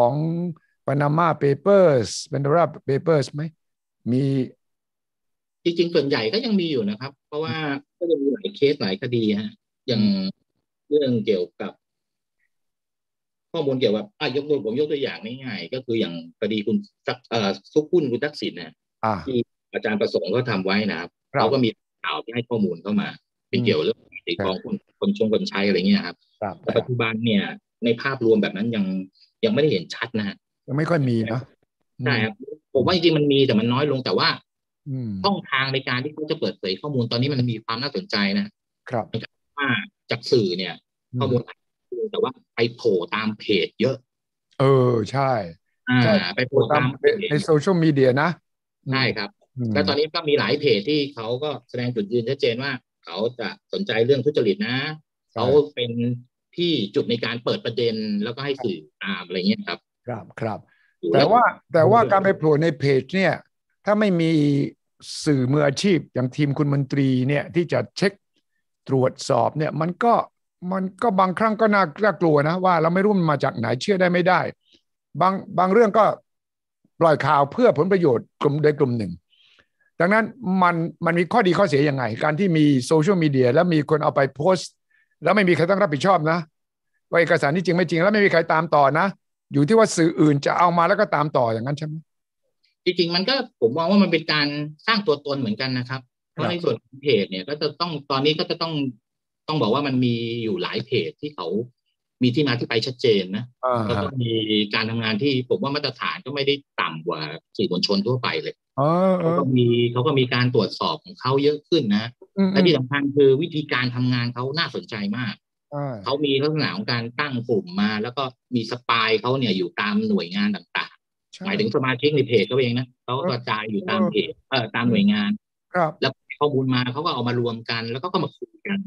S1: Panama Papers Panama Papers ไหมมี
S3: จริงๆส่วนใหญ่ก็ยังมีอยู่นะครับเพราะว่าก็จะมีหลายเคสหลายคดีฮะอย่างเรื่องเกี่ยวกับข้อมูลเกี่ยวกับอ่ะยกตัวผมยกตัวอย่างง่ายๆก็คืออย่างคดีคุณเอ่อซุกหุ้นคุณทักษิณนะที่อาจารย์ประสงค์เขาทำไว้นะครับเขาก็มีข่าวที่ให้ข้อมูลเข้ามาเป็นเกี่ยวเรื่องติดกองคนคนชงคนใช้อะไรเงี้ยครับแต่ปัจจุบันเนี่ยในภาพรวมแบบนั้นยังยังไม่ได้เห็นชัดนะฮะ
S1: ยังไม่ค่อยมีนะ
S3: ใช่ครับผมว่าจริงๆมันมีแต่มันน้อยลงแต่ว่าช่องทางในการที่เขาจะเปิดเผยข้อมูลตอนนี้มันมีความน่าสนใจนะครับว่าจากสื่อเนี่ยข้อมูลแต่ว่าไปโผล่ตามเพจเยอะ
S1: เออใช่
S3: อ่าไปโผล่ตาม
S1: ในโซเชียลมีเดียนะ
S3: ใช่ครับแล้วตอนนี้ก็มีหลายเพจที่เขาก็แสดงจุดยืนชัดเจนว่าเขาจะสนใจเรื่องทุจริตนะเขาเป็นที่จุดในการเปิดประเด็นแล้วก็ให้สื่อตามอะไรเงี้ยครับ
S1: ครับครับแต่ว่าแต่ว่าการไปโผล่ในเพจเนี่ยถ้าไม่มีสื่อมืออาชีพอย่างทีมคุณมนตรีเนี่ยที่จะเช็คตรวจสอบเนี่ยมันก็มันก็บางครั้งก็น่า กลัวนะว่าเราไม่รู้มันมาจากไหนเชื่อได้ไม่ได้บางบางเรื่องก็ปล่อยข่าวเพื่อผลประโยชน์กลุ่มใดกลุ่มหนึ่งดังนั้นมันมันมีข้อดีข้อเสียยังไงการที่มีโซเชียลมีเดียแล้วมีคนเอาไปโพสต์แล้วไม่มีใครต้องรับผิดชอบนะว่าเอกสารนี้จริงไม่จริงแล้วไม่มีใครตามต่อนะอยู่ที่ว่าสื่ออื่นจะเอามาแล้วก็ตามต่ออย่างนั้นใช่ไหม
S3: จริงๆมันก็ผมมองว่ามันเป็นการสร้างตัวตนเหมือนกันนะครับเพราะในส่วนของเพจเนี่ยก็จะต้องตอนนี้ก็จะต้องต้องบอกว่ามันมีอยู่หลายเพจที่เขามีที่มาที่ไปชัดเจนนะแล้วก็มีการทำงานที่ผมว่ามาตรฐานก็ไม่ได้ต่ำกว่าสื่อมวลชนทั่วไปเลยเขาก็มีเขาก็มีการตรวจสอบของเขาเยอะขึ้นนะและที่สำคัญคือวิธีการทำงานเขาน่าสนใจมากเขามีลักษณะของการตั้งกลุ่มมาแล้วก็มีสปายเขาเนี่ยอยู่ตามหน่วยงานต่างๆหมายถึงสมาชิกในเพจเขาเองนะเขาก็กระจายอยู่ตามเพจเอ่อตามหน่วยงานแล้วข้อมูลมาเขาก็เอามารวมกันแล้วก็ก็มาคุยกัน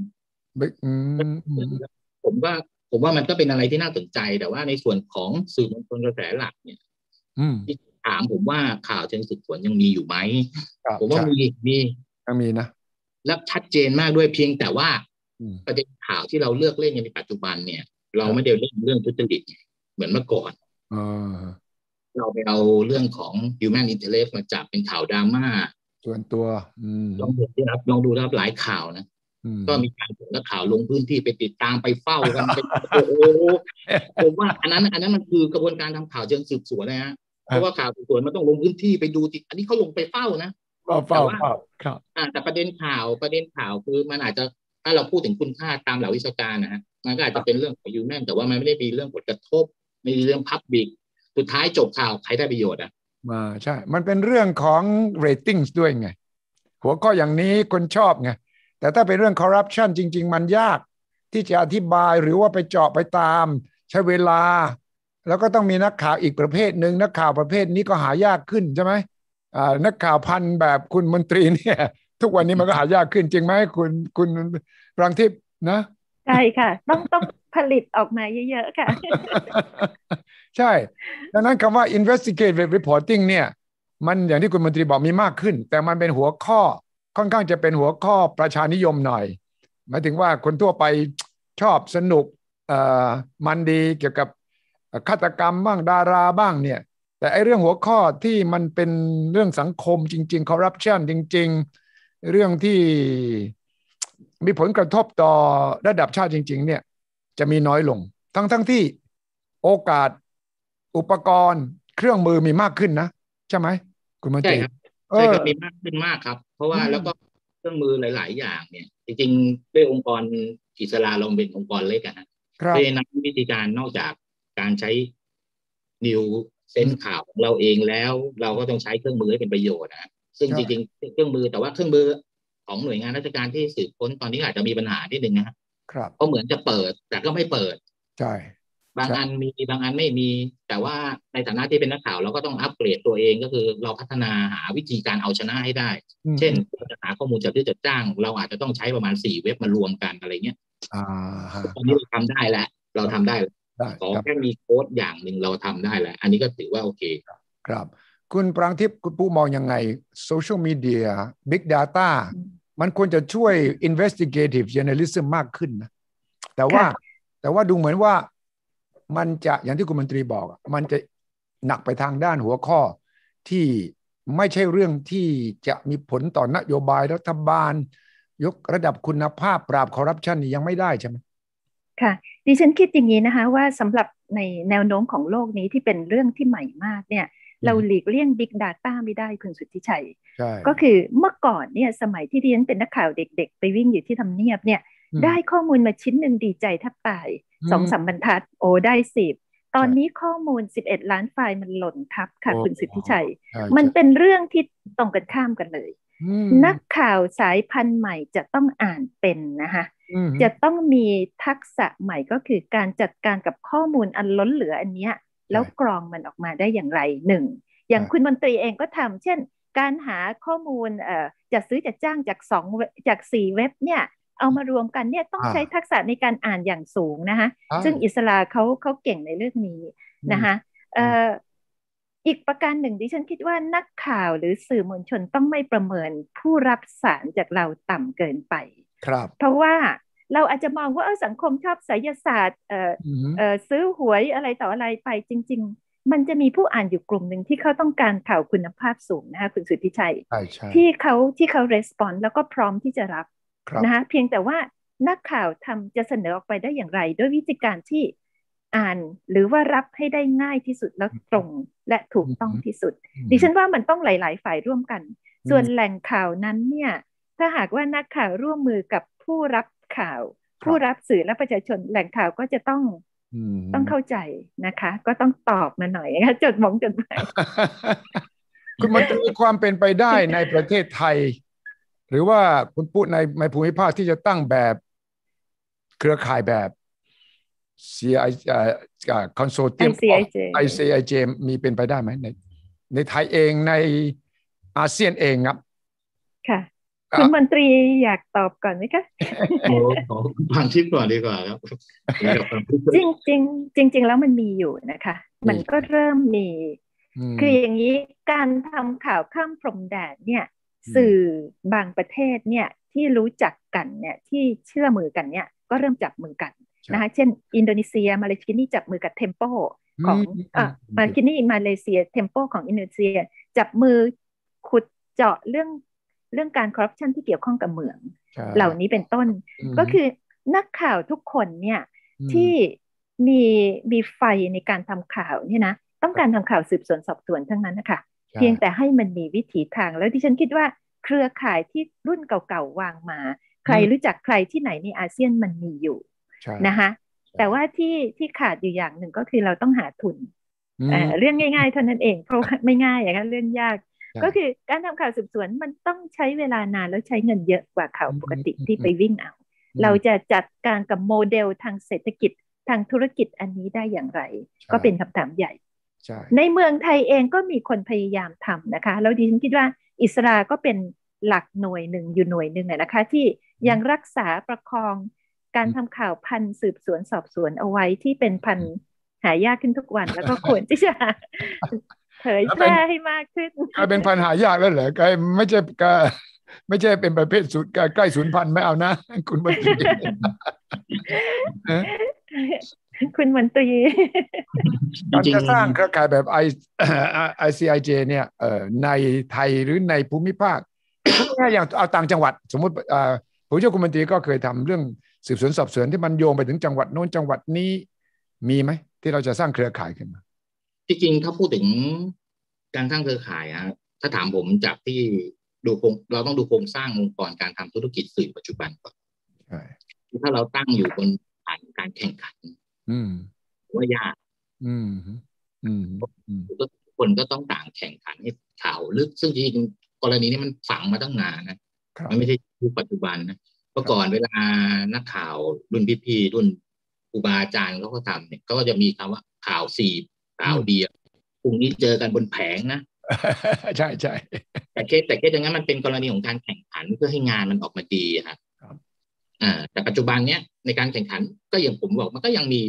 S3: ผมว่าผมว่ามันก็เป็นอะไรที่น่าสนใจแต่ว่าในส่วนของสื่อมวลชนกระแสหลักเนี่ยที่ถามผมว่าข่าวเชิงสืบสวนยังมีอยู่ไหมผมว่ามีมี
S1: ยังมีนะ
S3: และชัดเจนมากด้วยเพียงแต่ว่าประเด็นข่าวที่เราเลือกเล่นในปัจจุบันเนี่ยเราไม่ได้เล่นเรื่องทุจริตเหมือนเมื่อก่อนเราไปเอาเรื่องของ human interest มาจับเป็นข่าวดราม่า
S1: ส่วนตัว
S3: ลองดูนะครับลองดูนะครับหลายข่าวนะก็มีการส่งนักข่าวลงพื้นที่ไปติดตามไปเฝ้ากันไปโอ้โหผมว่าอันนั้นอันนั้นมันคือกระบวนการทำข่าวเชิงสืบสวนนะฮะเพราะว่าข่าวสืบสวนมันต้องลงพื้นที่ไปดูติดอันนี้เขาลงไปเฝ้านะ
S1: แต่ว่า
S3: ครับแต่ประเด็นข่าวประเด็นข่าวคือมันอาจจะถ้าเราพูดถึงคุณค่าตามหลักวิชาการนะฮะมันก็อาจจะเป็นเรื่องของยูแมนแต่ว่ามันไม่ได้มีเรื่องผลกระทบไม่มีเรื่องพับบิกสุดท้ายจบข่าวใครได้ประโยชน์อ่ะ
S1: มาใช่มันเป็นเรื่องของเรตติ้งด้วยไงหัวข้ออย่างนี้คนชอบไงแต่ถ้าเป็นเรื่องคอร์รัปชันจริงๆมันยากที่จะอธิบายหรือว่าไปเจาะไปตามใช้เวลาแล้วก็ต้องมีนักข่าวอีกประเภทหนึ่งนักข่าวประเภทนี้ก็หายากขึ้นใช่ไหมอ่านักข่าวพันแบบคุณมนตรีเนี่ยทุกวันนี้มันก็หายากขึ้นจริงไหมคุณคุณรังทิพย์นะ
S2: ใช่ค่ะต้องต้องผลิตออกมาเยอะๆค่ะ
S1: ใช่ดังนั้นคำว่า investigative reporting เนี่ยมันอย่างที่คุณมนตรีบอกมีมากขึ้นแต่มันเป็นหัวข้อค่อนข้างจะเป็นหัวข้อประชานิยมหน่อยหมายถึงว่าคนทั่วไปชอบสนุกเอ่อมันดีเกี่ยวกับฆาตกรรมบ้างดาราบ้างเนี่ยแต่ไอ้เรื่องหัวข้อที่มันเป็นเรื่องสังคมจริงๆคอร์รัปชันจริงๆเรื่องที่มีผลกระทบต่อระดับชาติจริงๆเนี่ยจะมีน้อยลงทั้งๆ ท, ที่โอกาสอุปกรณ์เครื่องมือมีมากขึ้นนะใช่ไหมคุณมนตรี
S3: ใช่ครับใช่ครับมีมากขึ้นมากครับเพราะว่าแล้วก็เครื่องมือหลายๆอย่างเนี่ยจริงๆด้วยองค์กรอิสระเราเป็นองค์กรเล็กนะเพราะฉะนั้นวิธีการนอกจากการใช้นิวเซนข่าวของเราเองแล้วเราก็ต้องใช้เครื่องมือให้เป็นประโยชน์นะซึ่งจริงๆเครื่องมือแต่ว่าเครื่องมือของหน่วยงานราชการที่สืบค้นตอนนี้อาจจะมีปัญหานิดนึงนะครับเพราะเหมือนจะเปิดแต่ก็ไม่เปิด
S1: ใช่
S3: บางอันมีบางอันไม่มีแต่ว่าในฐานะที่เป็นนักข่าวเราก็ต้องอัปเกรดตัวเองก็คือเราพัฒนาหาวิธีการเอาชนะให้ได้เช่นจะหาข้อมูลจากที่จัดจ้างเราอาจจะต้องใช้ประมาณสี่เว็บมารวมกันอะไรเงี้ยตอนนี้เราทำได้แล้วเราทำได้ขอแค่มีโค้ดอย่างหนึ่งเราทำได้แล้วอันนี้ก็ถือว่าโอเค
S1: ครับคุณปรางทิพย์คุณผู้มองยังไงโซเชียลมีเดีย Big Data มันควรจะช่วย investigative journalism มากขึ้นนะแต่ว่าแต่ว่าดูเหมือนว่ามันจะอย่างที่คุณมนตรีบอกมันจะหนักไปทางด้านหัวข้อที่ไม่ใช่เรื่องที่จะมีผลต่อนโยบายรัฐบาลยกระดับคุณภาพปราบคอร์รัปชันนี่ยังไม่ได้ใช่ไหม
S2: ค่ะดิฉันคิดอย่างนี้นะคะว่าสำหรับในแนวโน้มของโลกนี้ที่เป็นเรื่องที่ใหม่มากเนี่ยเราหลีกเลี่ยง Big Data ไม่ได้คุณสุทธิชัยก็คือเมื่อก่อนเนี่ยสมัยที่ดิฉันเป็นนักข่าวเด็กๆไปวิ่งอยู่ที่ทำเนียบเนี่ยได้ข้อมูลมาชิ้นหนึ่งดีใจแทบตายสองสามบรรทัดโอ้ได้สิบตอนนี้ข้อมูลสิบเอ็ดล้านไฟล์มันหล่นทับค่ะคุณสุทธิชัยมันเป็นเรื่องที่ตรงกันข้ามกันเลยนักข่าวสายพันธุ์ใหม่จะต้องอ่านเป็นนะคะจะต้องมีทักษะใหม่ก็คือการจัดการกับข้อมูลอันล้นเหลืออันเนี้ยแล้วกรองมันออกมาได้อย่างไรหนึ่งอย่างคุณมนตรีเองก็ทำเช่นการหาข้อมูลเอ่อจัดซื้อจัดจ้างจากสองจากสี่เว็บเนี่ยเอามารวมกันเนี่ยต้องใช้ทักษะในการอ่านอย่างสูงนะคะซึ่งอิสราเขาเขาเก่งในเรื่องนี้นะคะเอ่ออีกประการหนึ่งดิฉันคิดว่านักข่าวหรือสื่อมวลชนต้องไม่ประเมินผู้รับสารจากเราต่ำเกินไป
S1: ครับ
S2: เพราะว่าเราอาจจะมองว่าเออสังคมชอบไสยศาสตร์เอ่อเอ่อซื้อหวยอะไรต่ออะไรไปจริงๆมันจะมีผู้อ่านอยู่กลุ่มหนึ่งที่เขาต้องการข่าวคุณภาพสูงนะคะคุณสุทธิชัยที่เขาที่เขารีสปอนส์แล้วก็พร้อมที่จะรับนะคะเพียงแต่ว่านักข่าวทำจะเสนอออกไปได้อย่างไรด้วยวิธีการที่อ่านหรือว่ารับให้ได้ง่ายที่สุดแล้วตรงและถูกต้องที่สุดดิฉันว่ามันต้องหลายๆฝ่ายร่วมกันส่วนแหล่งข่าวนั้นเนี่ยถ้าหากว่านักข่าวร่วมมือกับผู้รับข่าวผู้รับสื่อและประชาชนแหล่งข่าวก็จะต้องต้องเข้าใจนะคะก็ต้องตอบมาหน่อยนะคะจดมองจดหมาย
S1: คุณมันมีความเป็นไปได้ในประเทศไทยหรือว่าคุณพูดในในภูมิภาคที่จะตั้งแบบเครือข่ายแบบ ซี ไอ คอนโซเทียม ไอ ซี ไอ เจ มีเป็นไปได้ไหมในในไทยเองในอาเซียนเองครับ
S2: ค่ะคุณมนตรีอยากตอบก่อนไหมคะ
S3: โอ้ขอฟังชิปก่อนดีกว่าครับ
S2: จริงจริงจริงจริงแล้วมันมีอยู่นะคะมันก็เริ่มมีคืออย่างนี้การทำข่าวข้ามพรมแดนเนี่ยสื่อบางประเทศเนี่ยที่รู้จักกันเนี่ยที่เชื่อมือกันเนี่ยก็เริ่มจับมือกันนะคะเช่นอินโดนีเซียมาเลเซียนี่จับมือกับเทมโปของอ่ามาเลเซียนี่มาเลเซียเทมโปของอินโดนีเซียจับมือขุดเจาะเรื่องเรื่องการคอร์รัปชันที่เกี่ยวข้องกับเมืองเหล่านี้เป็นต้นก็คือนักข่าวทุกคนเนี่ยที่มีมีไฟในการทำข่าวเนี่ยนะต้องการทำข่าวสืบสวนสอบสวนทั้งนั้นนะคะเพียงแต่ให้มันมีวิถีทางแล้วที่ฉันคิดว่าเครือข่ายที่รุ่นเก่าๆวางมาใครรู้จักใครที่ไหนในอาเซียนมันมีอยู่นะคะแต่ว่าที่ที่ขาดอยู่อย่างหนึ่งก็คือเราต้องหาทุนเอ่อเรื่องง่ายๆเท่านั้นเองเพราะว่าไม่ง่ายอย่างนั้นเรื่องยากก็คือการทำข่าวสืบสวนมันต้องใช้เวลานานแล้วใช้เงินเยอะกว่าข่าวปกติที่ไปวิ่งเอาเราจะจัดการกับโมเดลทางเศรษฐกิจทางธุรกิจอันนี้ได้อย่างไรก็เป็นคำถามใหญ่ในเมืองไทยเองก็มีคนพยายามทำนะคะแล้วดิฉันคิดว่าอิสราก็เป็นหลักหน่วยหนึ่งอยู่หน่วยหนึ่งนะคะที่ยังรักษาประคองการทำข่าวพันสืบสวนสอบสวนเอาไว้ที่เป็นพันหายากขึ้นทุกวันแล้วก็ควรที่จะเผยแพร่ให้มากขึ้น
S1: กลายเป็นพันหายากแล้วเหรอกลายไม่ใช่กไม่ใช่เป็นประเภทสุดใกล้สูญพันธุ์ไม่เอานะคุณมนตรี
S2: คุณมนตรี
S1: การจะสร้างเครือข่ายแบบ ไอ ซี ไอ เจ เนี่ยในไทยหรือในภูมิภาคอย่างเอาต่างจังหวัดสมมติผมเชื่อคุณมนตรีก็เคยทำเรื่องสืบสวนสอบสวนที่มันโยงไปถึงจังหวัดโน้นจังหวัดนี้มีไหมที่เราจะสร้างเครือข่ายขึ้นมา
S3: จริงๆถ้าพูดถึงการสร้างเครือข่ายอะถ้าถามผมจากที่ดูโครงเราต้องดูโครงสร้างองค์กรการทำธุรกิจสื่อปัจจุบันก่อนถ้าเราตั้งอยู่บนฐานการแข่งขันว่ายากทุกคนก็ต้องต่างแข่งขันให้ข่าวลึกซึ่งจริงๆกรณีนี้มันฝังมาตั้งนานนะมันไม่ใช่ยุคปัจจุบันนะเมื่อก่อนเวลานักข่าวรุ่นพี่ๆรุ่นครูบาอาจารย์เขาก็ทำเนี่ยก็จะมีคำว่าข่าวสีข่าวเดียวพรุ่งนี้เจอกันบนแผงนะ
S1: ใช่ใช่
S3: แต่เคสแต่เคสอย่างนั้นมันเป็นกรณีของการแข่งขันเพื่อให้งานมันออกมาดีครับอ่าแต่ปัจจุบันเนี้ยในการแข่งขันก็อย่างผมบอกมันก็ยังมีอยู่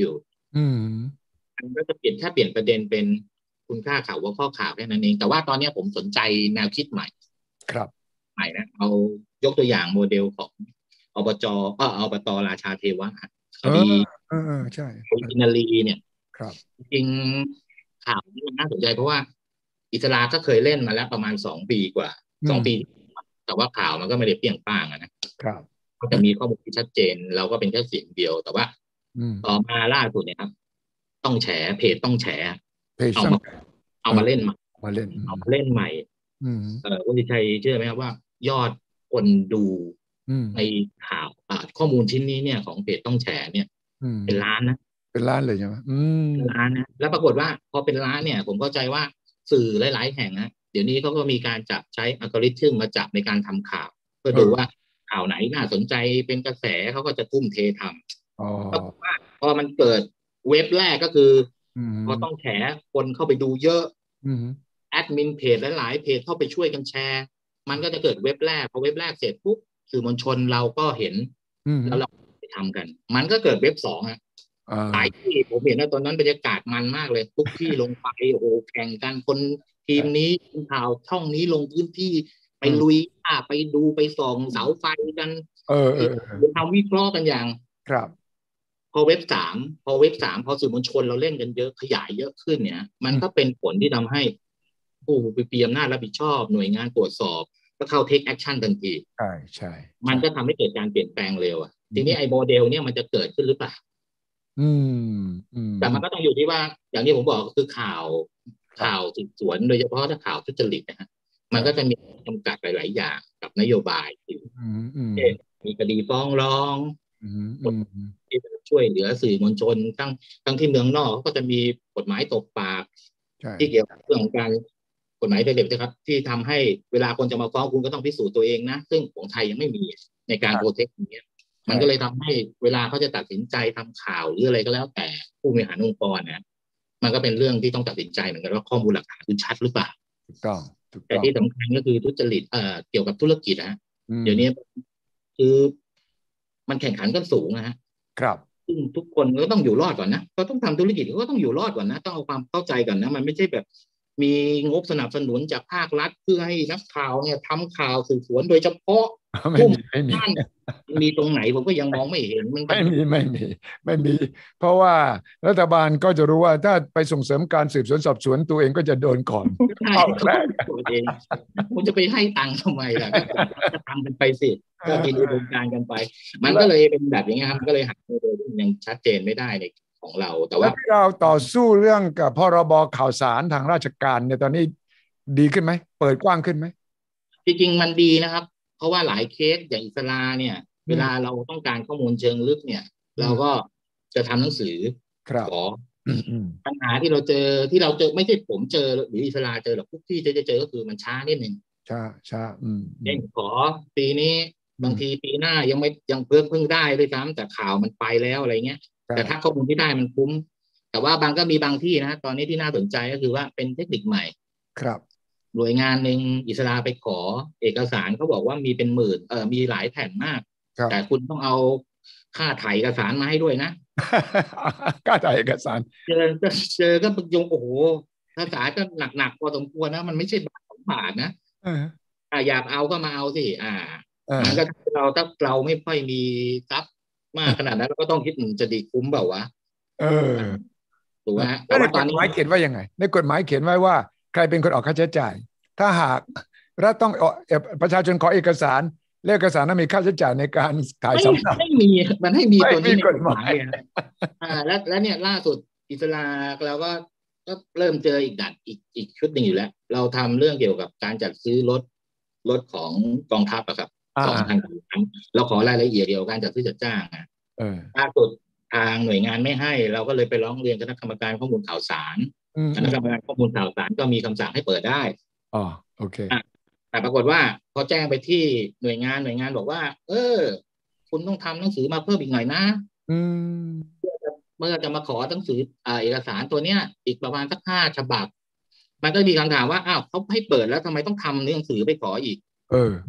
S1: อืม
S3: มันก็จะเปลี่ยนแค่เปลี่ยนประเด็นเป็นคุณค่าข่าวว่าข้อข่าวแค่นั้นเองแต่ว่าตอนนี้ผมสนใจแนวคิดใหม่
S1: ครับ
S3: ใหม่นะเอายกตัวอย่างโมเดลของอบจเอออบตราชาเทวะคดี
S1: เออเออใช่
S3: อินาลีเนี่ย
S1: ครับ
S3: จริงข่าวนี้มันน่าสนใจเพราะว่าอิสราก็เคยเล่นมาแล้วประมาณสองปีกว่าสองปีแต่ว่าข่าวมันก็ไม่ได้เปรี้ยงป้างนะครับก็จะมีข้อมูลที่ชัดเจนเราก็เป็นแค่เสียงเดียวแต่ว่าต่อมาล่าสุดเนี่ยครับต้องแฉเพจต้องแฉเอามาเอามาเล่นใหม่
S1: มาเล่น
S3: เอามาเล่นใหม่เออคุณชัยเชื่อไหมครับว่ายอดคนดูในข่าวข้อมูลชิ้นนี้เนี่ยของเพจต้องแฉเนี่ยเป็นล้านนะ
S1: เป็นล้านเลยใช่ไหม
S3: เป็นล้านนะแล้วปรากฏว่าพอเป็นล้านเนี่ยผมเข้าใจว่าสื่อหลายๆแห่งนะเดี๋ยวนี้เขาก็มีการจับใช้อัลกอริทึมมาจับในการทำข่าวเพื่อดูว่าข่าวไหนน่าสนใจเป็นกระแสเขาก็จะทุ่มเททำปรากฏว่าพอมันเกิดเว็บแรกก็คือพอต้องแฉคนเข้าไปดูเยอะแอดมินเพจหลายๆเพจเข้าไปช่วยกันแชร์มันก็จะเกิดเว็บแรกพอเว็บแรกเสร็จปุ๊บสื่อมวลชนเราก็เห็นแล้วเราไปทำกันมันก็เกิดเว็บสองอ่ะหลายที่ผมเห็นว่าตอนนั้นบรรยากาศมันมากเลยทุกที่ลงไปโอ้โหแข่งกันคนทีมนี้ข่าวช่องนี้ลงพื้นที่ไปลุยอ่าไปดูไปส่องเสาไฟกัน
S1: เออเออ
S3: ทำวิเคราะห์กันอย่าง
S1: ครับ
S3: พอเว็บสามพอเว็บสามพอสื่อมวลชนเราเล่นกันเยอะขยายเยอะขึ้นเนี่ยมันก็เป็นผลที่ทำให้ผู้มีอำนาจรับผิดชอบหน่วยงานตรวจสอบก็เข้า take action ทันที
S1: ใช่ใช่
S3: มันก็ทำให้เกิดการเปลี่ยนแปลงเร็วอ่ะทีนี้ไอ้โมเดลเนี่ยมันจะเกิดขึ้นหรือเปล่า
S1: อืมอืม
S3: แต่มันก็ต้องอยู่ที่ว่าอย่างที่ผมบอกก็คือข่าวข่าวสืบสวนโดยเฉพาะถ้าข่าวทุจริตนะฮะมันก็จะมีจำกัดหลายๆอย่างกับนโยบายที่มีคดีฟ้องร้องที่จะช่วยเหลือสื่อมวลชนทั้งทั้งที่เมืองนอกก็จะมีกฎหมายตบปากที่เกี่ยวกับเรื่องของการกฎหมายเด็กๆนะครับที่ทำให้เวลาคนจะมาฟ้องคุณก็ต้องพิสูจน์ตัวเองนะซึ่งของไทยยังไม่มีในการโปรเทคอย่างเงี้ยมันก็เลยทำให้เวลาเขาจะตัดสินใจทำข่าวหรืออะไรก็แล้วแต่ผู้บริหารองค์กรเนี่ยมันก็เป็นเรื่องที่ต้องตัดสินใจเหมือนกันว่าข้อมูลหลักฐานคุณชัดหรือเปล่า
S1: ถูกต้อง
S3: แต่ที่สำคัญก็คือทุจริตเอ่อเกี่ยวกับธุรกิจนะเดี๋ยวนี้คือมันแข่งขันกันสูงนะฮะ
S1: ครับ
S3: ซึ่งทุกคนก็ต้องอยู่รอดก่อนนะก็ต้องทำธุรกิจก็ต้องอยู่รอดก่อนนะต้องเอาความเข้าใจก่อนนะมันไม่ใช่แบบมีงบสนับสนุนจากภาครัฐเพื่อให้นักข่าวเนี่ยทำข่าวสืบสวนโดยเฉพาะ
S1: ไม่มีไม่มี
S3: มีตรงไหนผมก็ยังมองไม่เห็นมัน
S1: ไม่มีไม่มีไม่มีเพราะว่ารัฐบาลก็จะรู้ว่าถ้าไปส่งเสริมการสืบสวนสอบสวนตัวเองก็จะโดนก่อน
S3: เอาแรกตัวเองผมจะไปให้ตังค์ทำไมล่ะก็ทำกันไปสิก็เป็นอุดมการณ์กันไปมันก็เลยเป็นแบบอย่างนี้ครับก็เลยหาโมเดลที่ยังชัดเจนไม่ได้ในของเราแต่ว่า
S1: เราต่อสู้เรื่องกับพรบข่าวสารทางราชการเนี่ยตอนนี้ดีขึ้นไหมเปิดกว้างขึ้นไหม
S3: จริงๆมันดีนะครับเพราะว่าหลายเคสอย่างอิสราเนี่ยเวลาเราต้องการข้อมูลเชิงลึกเนี่ยเราก็จะทำหนังสือขอปัญหาที่เราเจอที่เราเจอไม่ใช่ผมเจอหรืออิสราเจอหรอกทุกที่จะจะเจอก็คือมันช้านิดนึง
S1: ช้าช้าอืม
S3: เช่นขอปีนี้บางทีปีหน้ายังไม่ยังเพิ่งเพิ่งได้เลยซ้ำแต่ข่าวมันไปแล้วอะไรเงี้ยแต่ถ้าข้อมูลที่ได้มันคุ้มแต่ว่าบางก็มีบางที่นะตอนนี้ที่น่าสนใจก็คือว่าเป็นเทคนิคใหม่
S1: ครับ
S3: หน่วยงานหนึ่งอิสราไปขอเอกสารเขาบอกว่ามีเป็นหมื่นเออมีหลายแผ่นมากแต่คุณต้องเอาค่าถ่ายเอกสารมาให้ด้วยนะ
S1: ค่าถ่ายเอกสาร
S3: เจอก็เจอก็ยงโอ้โหภาษาก็หนักๆพอสมควรนะมันไม่ใช่บาทสองบาทนะอ่าอยากเอาก็มาเอาสิอ่ามันก็เราถ้าเราไม่ค่อยมีทรัพย์มากขนาดนั้นเราก็ต้องคิดมันจะดีคุ้มเปล่าวะ
S1: เออ
S3: ถูกไหม
S1: แต่ว่าตอนนี้กฎหมายเขียนว่ายังไงในกฎหมายเขียนไว้ว่าใครเป็นคนออกค่าใช้จ่ายถ้าหากรัฐต้องประชาชนขอเอกสารเอกสารนั้นมีค่าใช้จ่ายในการถ่ายสัมภาษณ์
S3: ไม่มีมันให้มีตัวนี้ในกฎหมายอ่าแล้วแล้วเนี่ยล่าสุดอิสราเราก็ก็เริ่มเจออีกดัดอีกอีกชุดหนึ่งอยู่แล้วเราทำเรื่องเกี่ยวกับการจัดซื้อรถรถของกองทัพอะครับสองทางเราขอรายละเอียดเกี่ยวกับการจัดซื้อจัดจ้างอ่ะล่าสุดทางหน่วยงานไม่ให้เราก็เลยไปร้องเรียนคณะกรรมการข้อมูลข่าวสารคณะกรรมการข้อมูลข่าวสารก็มีคำสั่งให้เปิดได้
S1: อ๋อโอเค
S3: แต่ปรากฏว่าพอแจ้งไปที่หน่วยงานหน่วยงานบอกว่าเออคุณต้องทำหนังสือมาเพิ่มอีกหน่อยนะ
S1: อืม
S3: เมื่อจะมาขอหนังสือเอกสารตัวเนี้ยอีกประมาณสักห้าฉบับมันก็มีคำถามว่าอ้าวเขาให้เปิดแล้วทำไมต้องทำหนังสือไปขออีก
S1: เออ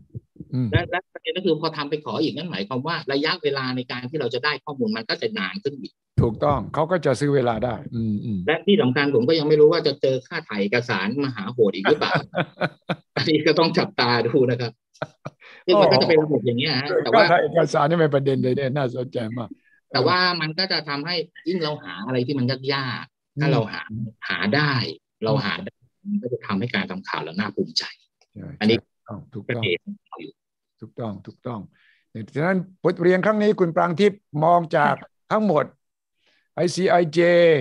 S3: และและประเด็นก็คือพอทำไปขออีกนั่นหมายความว่าระยะเวลาในการที่เราจะได้ข้อมูลมันก็จะนานขึ้นอีก
S1: ถูกต้องเขาก็จะซื้อเวลาได้อืมอืม
S3: และที่สำคัญผมก็ยังไม่รู้ว่าจะเจอค่าถ่ายเอกสารมหาโหดอีกหรือเปล่า อันนี้ก็ต้องจับตาดูนะครับซึ่งมันก็จะเป็นระบบอย่างนี้ฮะแต่ว่า
S1: เอกสารนี่เป็นประเด็นเลยเนี่ยน่าสนใจมาก
S3: แต่ว่ามันก็จะทำให้ยิ่งเราหาอะไรที่มันยากๆถ้าเราหาหาได้เราหาได้มันก็จะทำให้การทำข่าวเราน่าภูมิใจอันนี้
S1: ถูกต้องถูกต้องถูกต้องฉะนั้นบทเรียนครั้งนี้คุณปรางทิพย์มองจากทั้งหมด ไอ ซี ไอ เจ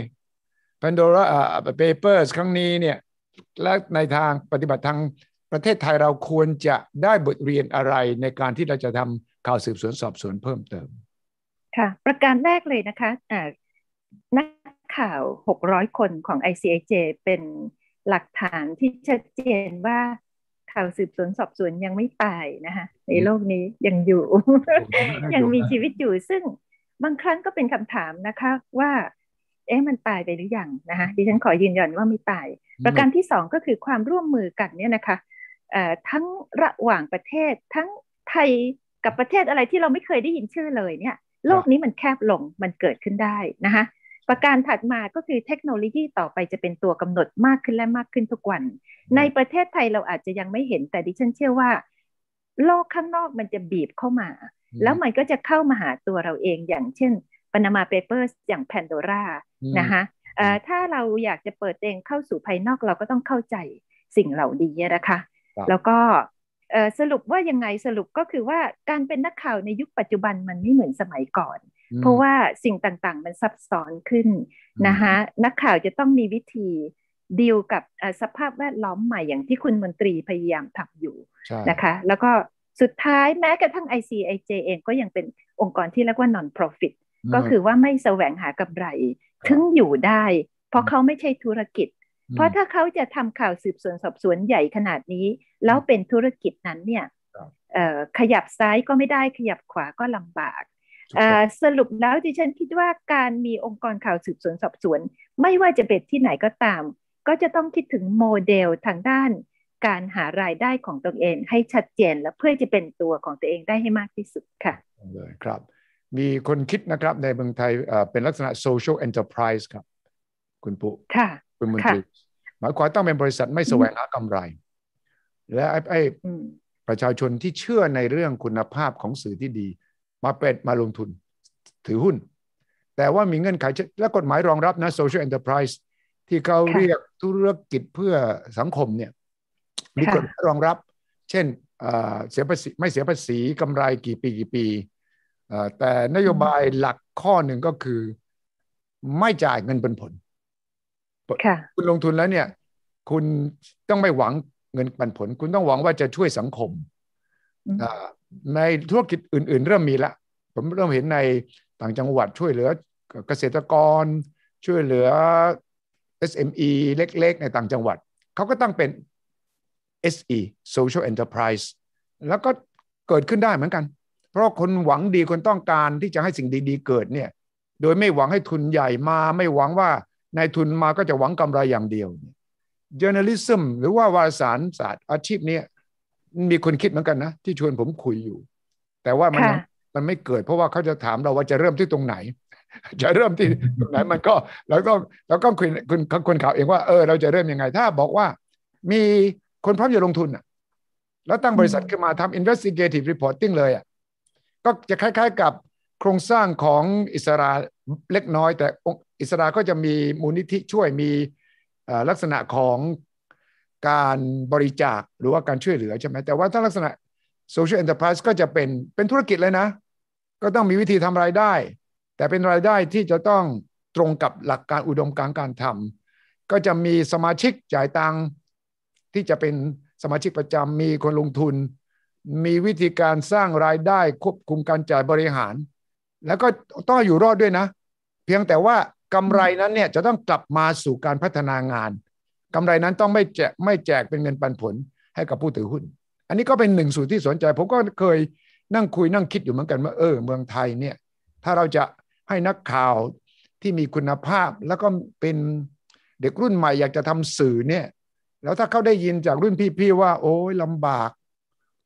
S1: Pandora Papers ครั้งนี้เนี่ยและในทางปฏิบัติทางประเทศไทยเราควรจะได้บทเรียนอะไรในการที่เราจะทำข่าวสืบสวนสอบสวนเพิ่มเติม
S2: ค่ะประการแรกเลยนะคะนักข่าวหกร้อยคนของ ไอ ซี ไอ เจ เป็นหลักฐานที่ชัดเจนว่าข่าวสืบสวนสอบสวนยังไม่ตายนะคะในโลกนี้ยังอยู่ ยังมีชีวิตอยู่ซึ่งบางครั้งก็เป็นคำถามนะคะว่าเอ๊ะมันตายไปหรือยังนะคะดิฉันขอยืนยันว่าไม่ตายประการที่สองก็คือความร่วมมือกันเนี่ยนะคะทั้งระหว่างประเทศทั้งไทยกับประเทศอะไรที่เราไม่เคยได้ยินชื่อเลยเนี่ยโลกนี้มันแคบลงมันเกิดขึ้นได้นะคะประการถัดมาก็คือเทคโนโลยีต่อไปจะเป็นตัวกำหนดมากขึ้นและมากขึ้นทุกวันในประเทศไทยเราอาจจะยังไม่เห็นแต่ดิฉันเชื่อว่าโลกข้างนอกมันจะบีบเข้ามาแล้วมันก็จะเข้ามาหาตัวเราเองอย่างเช่น Panama Papers อย่าง Pandora นะคะถ้าเราอยากจะเปิดเองเข้าสู่ภายนอกเราก็ต้องเข้าใจสิ่งเหล่านี้นะคะแล้วก็สรุปว่ายังไงสรุปก็คือว่าการเป็นนักข่าวในยุคปัจจุบันมันไม่เหมือนสมัยก่อนเพราะว่าสิ่งต่างๆมันซับซ้อนขึ้นนะคะนักข่าวจะต้องมีวิธีดีลกับสภาพแวดล้อมใหม่อย่างที่คุณมนตรีพยายามทำอยู่นะคะแล้วก็สุดท้ายแม้กระทั่ง ไอ ซี ไอ เจ เองก็ยังเป็นองค์กรที่เรียกว่า non-profit ก็คือว่าไม่แสวงหากำไรถึงอยู่ได้เพราะเขาไม่ใช่ธุรกิจเพราะถ้าเขาจะทำข่าวสืบสวนสอบสวนใหญ่ขนาดนี้แล้วเป็นธุรกิจนั้นเนี่ยขยับซ้ายก็ไม่ได้ขยับขวาก็ลำบากสรุปแล้วดิฉันคิดว่าการมีองค์กรข่าวสืบสวนสอบสวนไม่ว่าจะเป็นที่ไหนก็ตามก็จะต้องคิดถึงโมเดลทางด้านการหารายได้ของตัวเองให้ชัดเจนและเพื่อจะเป็นตัวของตัวเองได้ให้มากที่สุดค่ะ
S1: เลยครับมีคนคิดนะครับในเมืองไทยเป็นลักษณะ social enterprise ครับคุณปุ๊
S2: ค่ะ
S1: คุณมนตรีหมายความต้องเป็นบริษัทไม่แสวงหากำไรและไอ้ประชาชนที่เชื่อในเรื่องคุณภาพของสื่อที่ดีมาเป็นมาลงทุนถือหุ้นแต่ว่ามีเงื่อนไขและกฎหมายรองรับนะ social enterprise ที่เขาเรียกธุรกิจเพื่อสังคมเนี่ยมีกฎรองรับเช่นเสียภาษีไม่เสียภาษีกำไรกี่ปีกี่ปีแต่นโยบายหลักข้อหนึ่งก็คือไม่จ่ายเงินปันผลคุณลงทุนแล้วเนี่ยคุณต้องไม่หวังเงินปันผลคุณต้องหวังว่าจะช่วยสังคมในธุรกิจอื่นๆเริ่มมีแล้วผมเริ่มเห็นในต่างจังหวัดช่วยเหลือเกษตรกรช่วยเหลือ เอส เอ็ม อี เล็กๆในต่างจังหวัดเขาก็ตั้งเป็น เอส อี Social Enterprise แล้วก็เกิดขึ้นได้เหมือนกันเพราะคนหวังดีคนต้องการที่จะให้สิ่งดีๆเกิดเนี่ยโดยไม่หวังให้ทุนใหญ่มาไม่หวังว่านายทุนมาก็จะหวังกำไรอย่างเดียว Journalism หรือว่าวารสารศาสตร์อาชีพนี้มีคนคิดเหมือนกันนะที่ชวนผมคุยอยู่แต่ว่ามันมันไม่เกิดเพราะว่าเขาจะถามเราว่าจะเริ่มที่ตรงไหนจะเริ่มที่ตรงไหนมันก็เราต้องเราต้องคุยคุณคนข่าวเองว่าเออเราจะเริ่มยังไงถ้าบอกว่ามีคนพร้อมจะลงทุนอ่ะแล้วตั้งบริษัทขึ้นมาทำ investigative reporting เลยอ่ะก็จะคล้ายๆกับโครงสร้างของอิสราเล็กน้อยแต่อิสราก็จะมีมูลนิธิช่วยมีลักษณะของการบริจาคหรือว่าการช่วยเหลือใช่ไหมแต่ว่าถ้าลักษณะ social enterprise ก็จะเป็นเป็นธุรกิจเลยนะก็ต้องมีวิธีทำรายได้แต่เป็นรายได้ที่จะต้องตรงกับหลักการอุดมการณ์การทำก็จะมีสมาชิกจ่ายตังค์ที่จะเป็นสมาชิกประจำมีคนลงทุนมีวิธีการสร้างรายได้ควบคุมการจ่ายบริหารแล้วก็ต้องอยู่รอดด้วยนะเพียงแต่ว่ากำไรนั้นเนี่ยจะต้องกลับมาสู่การพัฒนางานกำไรนั้นต้องไม่แจกไม่แจกเป็นเงินปันผลให้กับผู้ถือหุ้นอันนี้ก็เป็นหนึ่งสูตรที่สนใจผมก็เคยนั่งคุยนั่งคิดอยู่เหมือนกันว่าเออเมืองไทยเนี่ยถ้าเราจะให้นักข่าวที่มีคุณภาพแล้วก็เป็นเด็กรุ่นใหม่อยากจะทำสื่อเนี่ยแล้วถ้าเขาได้ยินจากรุ่นพี่ๆว่าโอ้ยลำบาก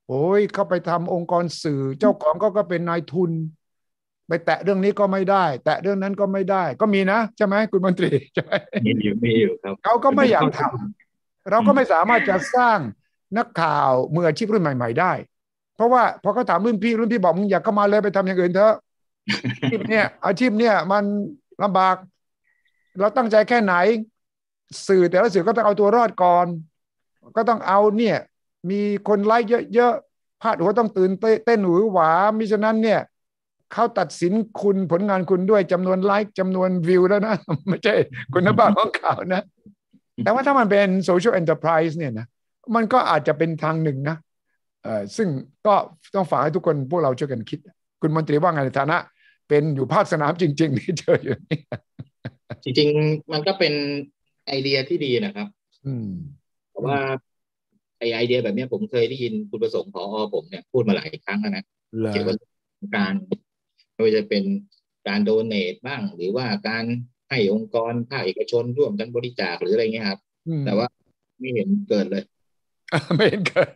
S1: โอ้ยเขาไปทำองค์กรสื่อเจ้าของก็ก็เป็นนายทุนไปแตะเรื่องนี้ก็ไม่ได้แตะเรื่องนั้นก็ไม่ได้ก็มีนะใช่ไหมคุณมนตรีใช่ไหม
S3: มีอยู่มีอยู่ครับ
S1: เขาก็ไม่อยากทำเราก็ไม่สามารถจะสร้างนักข่าวมืออาชีพรุ่นใหม่ๆได้เพราะว่าพอเขาถามรุ่นพี่รุ่นพี่บอกมึงอยากเข้ามาเลยไปทำอย่างอื่นเถอะอาชีพเนี่ยอาชีพเนี่ยมันลำบากเราตั้งใจแค่ไหนสื่อแต่ละสื่อก็ต้องเอาตัวรอดก่อนก็ต้องเอาเนี่ยมีคนไลค์เยอะๆพาดหัวต้องตื่นเต้นหวือหวามิฉะนั้นเนี่ยเขาตัดสินคุณผลงานคุณด้วยจำนวนไลค์จำนวนวิวแล้วนะไม่ใช่คุณภาพของข่าวนะแต่ว่าถ้ามันเป็นโซเชียลเอ็นเตอร์ไพรส์เนี่ยนะมันก็อาจจะเป็นทางหนึ่งนะเอ่อซึ่งก็ต้องฝากให้ทุกคนพวกเราช่วยกันคิดคุณมนตรีว่าไงในฐานะเป็นอยู่ภาคสนามจริงๆที่เจออยู่นี่
S3: จริงๆมันก็เป็นไอเดียที่ดีนะครับ
S1: อืม
S3: เพราะว่าไอไอเดียแบบนี้ผมเคยได้ยินคุณประสงค์ผอ.ผมเนี่ยพูดมาหลายครั้งแล้วนะเกี่ยวกับการไม่ว่าจะเป็นการโดเนทบ้างหรือว่าการให้องค์กรภาคเอกชนร่วมกันบริจาคหรืออะไรเงี้ยครับแต่ว่าไม่เห็นเกิดเลย
S1: ไม่เห็นเกิด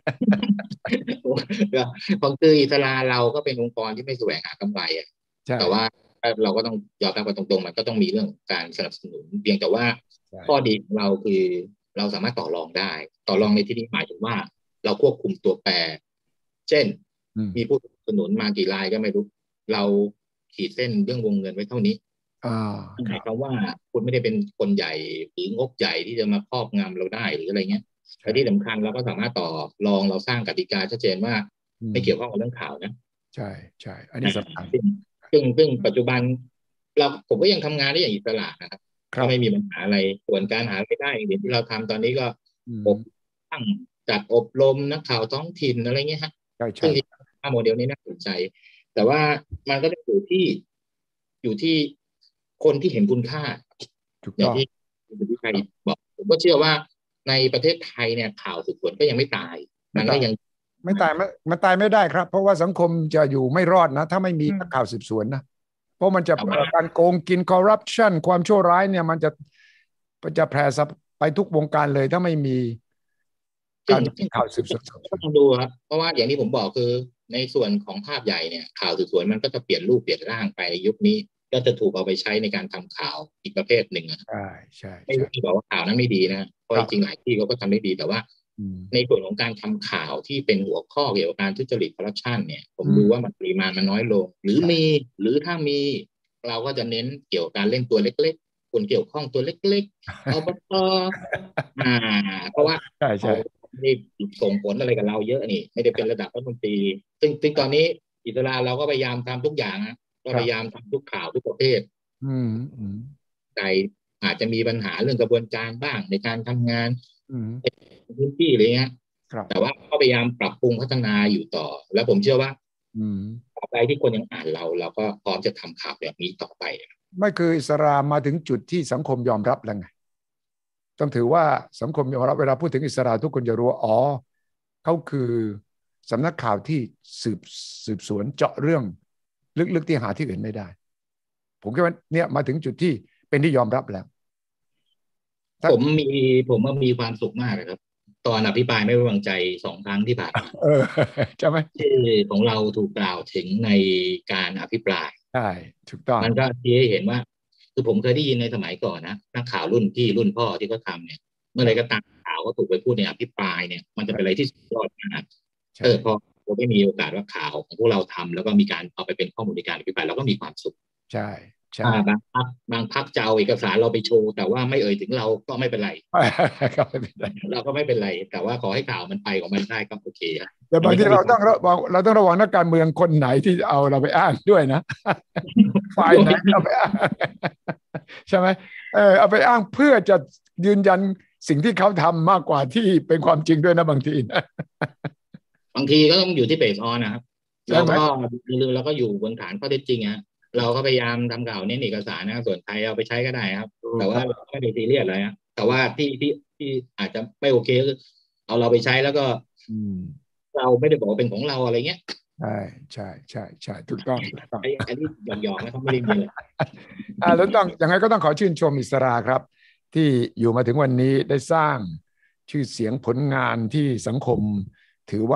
S3: เพราะคืออิสราเราก็เป็นองค์กรที่ไม่แสวงหากำไรอ่ะแต่ว่าเราก็ต้องยอมรับกันตรงๆมันก็ต้องมีเรื่องการสนับสนุนเพียงแต่ว่าข้อดีของเราคือเราสามารถต่อรองได้ต่อรองในที่นี้หมายถึงว่าเราควบคุมตัวแปรเช่นมีผู้สนับสนุนมากี่รายก็ไม่รู้เราขีดเส้นเรื่องวงเงินไว้เท่านี้หมายความว่าคุณไม่ได้เป็นคนใหญ่หรืองบใหญ่ที่จะมาครอบงำเราได้หรืออะไรเงี้ยแต่ที่สำคัญเราก็สามารถต่อรองเราสร้างกติกาชัดเจนว่าไม่เกี่ยวข้องกับเรื่องข่าวนะ
S1: ใช่ใช่อันนี้สำคัญ
S3: ซึ่งซึ่งปัจจุบันเราผมก็ยังทำงานได้อย่างอิสระนะครับก็ไม่มีปัญหาอะไรส่วนการหารายได้อย่างที่เราทำตอนนี้ก็ผมตั้งจัดอบรมนักข่าวท้องถิ่นอะไรเงี้ยฮะซึ่งถ้าโมเดลนี้น่าสนใจแต่ว่ามันก็จะอยู่ที่อยู่ที่คนที่เห็นคุณค่าอย่างที่คุณพิชัยบอกผมก็เชื่อว่าในประเทศไทยเนี่ยข่าวสืบสวนก็ยังไม่ตายมันก็ยัง
S1: ไม่ตายมันตายไม่ได้ครับเพราะว่าสังคมจะอยู่ไม่รอดนะถ้าไม่มีนักข่าวสืบสวนนะเพราะมันจะการโกงกินคอร์รัปชันความชั่วร้ายเนี่ยมันจะจะแพร่ไปทุกวงการเลยถ้าไม่มีการข่าวสืบสวน
S3: ก็ต้องดูครับเพราะว่าอย่างที่ผมบอกคือในส่วนของภาพใหญ่เนี่ยข่าวสืบสวนมันก็จะเปลี่ยนรูปเปลี่ยนร่างไปยุคนี้ก็จะถูกเอาไปใช้ในการทำข่าวอีกประเภทหนึ่ง
S1: ใช่ใช่
S3: ไม่ได้บอกว่าข่าวนั้นไม่ดีนะเพราะจริงๆหลายที่เขาก็ทำได้ดีแต่ว่าในส่วนของการทำข่าวที่เป็นหัวข้อเกี่ยวกับการทุจริตคอร์รัปชันเนี่ยผมดูว่ามันปริมาณมันน้อยลงหรือมีหรือถ้ามีเราก็จะเน้นเกี่ยวกับการเล่นตัวเล็กๆคนเกี่ยวข้องตัวเล็กๆอบต.อ่าเพราะว่าเขาไม่ได้ส่งผลอะไรกับเราเยอะนี่ไม่ได้เป็นระดับรัฐมนตรีซึ่งซึ่งตอนนี้อิสราเราก็พยายามทำทุกอย่างนะก็พยายามทำทุกข่าวทุกประเภทแต่อาจจะมีปัญหาเรื่องกระบวนการบ้างในการทำงานพื้นที่อะไรเงี้ยแต่ว่าก็พยายามปรับปรุงพัฒนาอยู่ต่อแล้วผมเชื่อว่าต่อไปที่คนยังอ่านเราเราก็พร้อมจะทำข่าวแบบนี้ต่อไป
S1: ไม่คืออิสรามาถึงจุดที่สังคมยอมรับแล้วไงต้องถือว่าสังคมยอมรับเวลาพูดถึงอิสราทุกคนจะรู้ว่าอ๋อเขาคือสำนักข่าวที่สืบสืบสวนเจาะเรื่องลึกๆที่หาที่อื่นไม่ได้ผมคิดว่าเนี่ยมาถึงจุดที่เป็นที่ยอมรับแล้ว
S3: ผมมีผมว่ามีความสุขมากเลยครับตอนอภิปรายไม่ไว้วางใจสองครั้งที่ผ่านมา
S1: เออใช่ไหม
S3: ที่ของเราถูกกล่าวถึงในการอภิปราย
S1: ใช่ถูกต้อง
S3: มันก็ชี้ให้เห็นว่าคือผมเคยได้ยินในสมัยก่อนนะนักข่าวรุ่นพี่รุ่นพ่อที่เขาทำเนี่ยเมื่อไรก็ตามข่าวก็ถูกไปพูดในอภิปรายเนี่ยมันจะเป็นอะไรที่สุดยอดมากเออพอเราไม่มีโอกาสว่าข่าวของพวกเราทำแล้วก็มีการเอาไปเป็นข้อมูลในการอภิปรายเราก็มีความสุข
S1: ใช่ใช่
S3: บางพักบางพักจะเอาเอกสารเราไปโชว์แต่ว่าไม่เอ่ยถึงเราก็ไม่เป็นไร
S1: ก็ไม่เป็นไร
S3: เราก็ไม่เป็นไรแต่ว่าขอให้ข่าวมันไปของมันได้ก็โอเค
S1: แต่บางทีเราต้องระวังเราต้องระวังนักการเมืองคนไหนที่เอาเราไปอ้างด้วยนะฝ่ายไหนเอาไปอ้างใช่ไหมเออเอาไปอ้างเพื่อจะยืนยันสิ่งที่เขาทำมากกว่าที่เป็นความจริงด้วยนะบางทีนะ
S3: บางทีก็ต้องอยู่ที่เบสออนนะครับแล้วก็ลืมแล้วก็อยู่บนฐานข้อเท็จจริงอ่ะเราก็พยายามทำข่าวเน้นเอกสารนะส่วนใครเอาไปใช้ก็ได้ครับแต่ว่าไม่ได้ซีเรียสอะไรนะแต่ว่าที่ที่ที่อาจจะไม่โอเคก็คือเอาเราไปใช้แล้วก็เราไม่ได้บอกว่าเป็นของเราอะไรเงี้ย
S1: ใช่ใช่ใช่ใช่ถูกต้อง
S3: ไอ้อันนี้หยอกๆนะเขาไม่ได้มีเลย
S1: อ่าแล้วต้องยังไงก็ต้องขอชื่นชมอิสราครับที่อยู่มาถึงวันนี้ได้สร้างชื่อเสียงผลงานที่สังคมถือว่า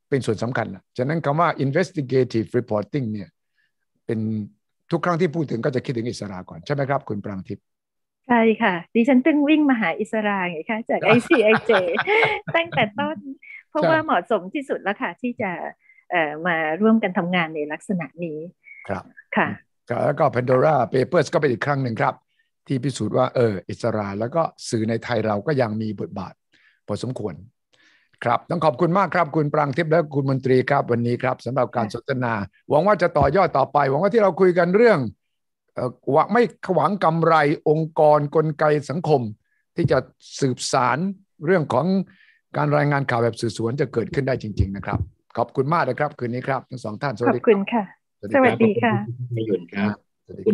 S1: เป็นส่วนสำคัญละฉะนั้นคำว่า investigative reporting เนี่ยเป็นทุกครั้งที่พูดถึงก็จะคิดถึงอิสราก่อนใช่ไหมครับคุณปรางทิพย์
S2: ใช่ค่ะดิฉันต้องวิ่งมาหาอิสราไงคะจาก ไอ ซี ไอ เจ ตั้งแต่ต้นเพราะว่าเหมาะสมที่สุดแล้วค่ะที่จะเอ่อมาร่วมกันทำงานในลักษณะนี้
S1: ครับ
S2: ค่ะ
S1: แล้วก็ Pandora Papers ก็เป็นอีกครั้งหนึ่งครับที่พิสูจน์ว่าเอออิสราแล้วก็สื่อในไทยเราก็ยังมีบทบาทพอสมควรครับต้องขอบคุณมากครับคุณปรางทิพย์และคุณมนตรีครับวันนี้ครับสำหรับการสนทนาหวังว่าจะต่อยอดต่อไปหวังว่าที่เราคุยกันเรื่องหวังไม่หวังกำไรองค์กรกลไกสังคมที่จะสืบสารเรื่องของการรายงานข่าวแบบสืบสวนจะเกิดขึ้นได้จริงๆนะครับขอบคุณมากนะครับคืนนี้ครับทั้งสองท่านสวัสดี
S2: ขอบคุณค่ะสวัสดีค่ะ
S3: ไม่หยุดครับ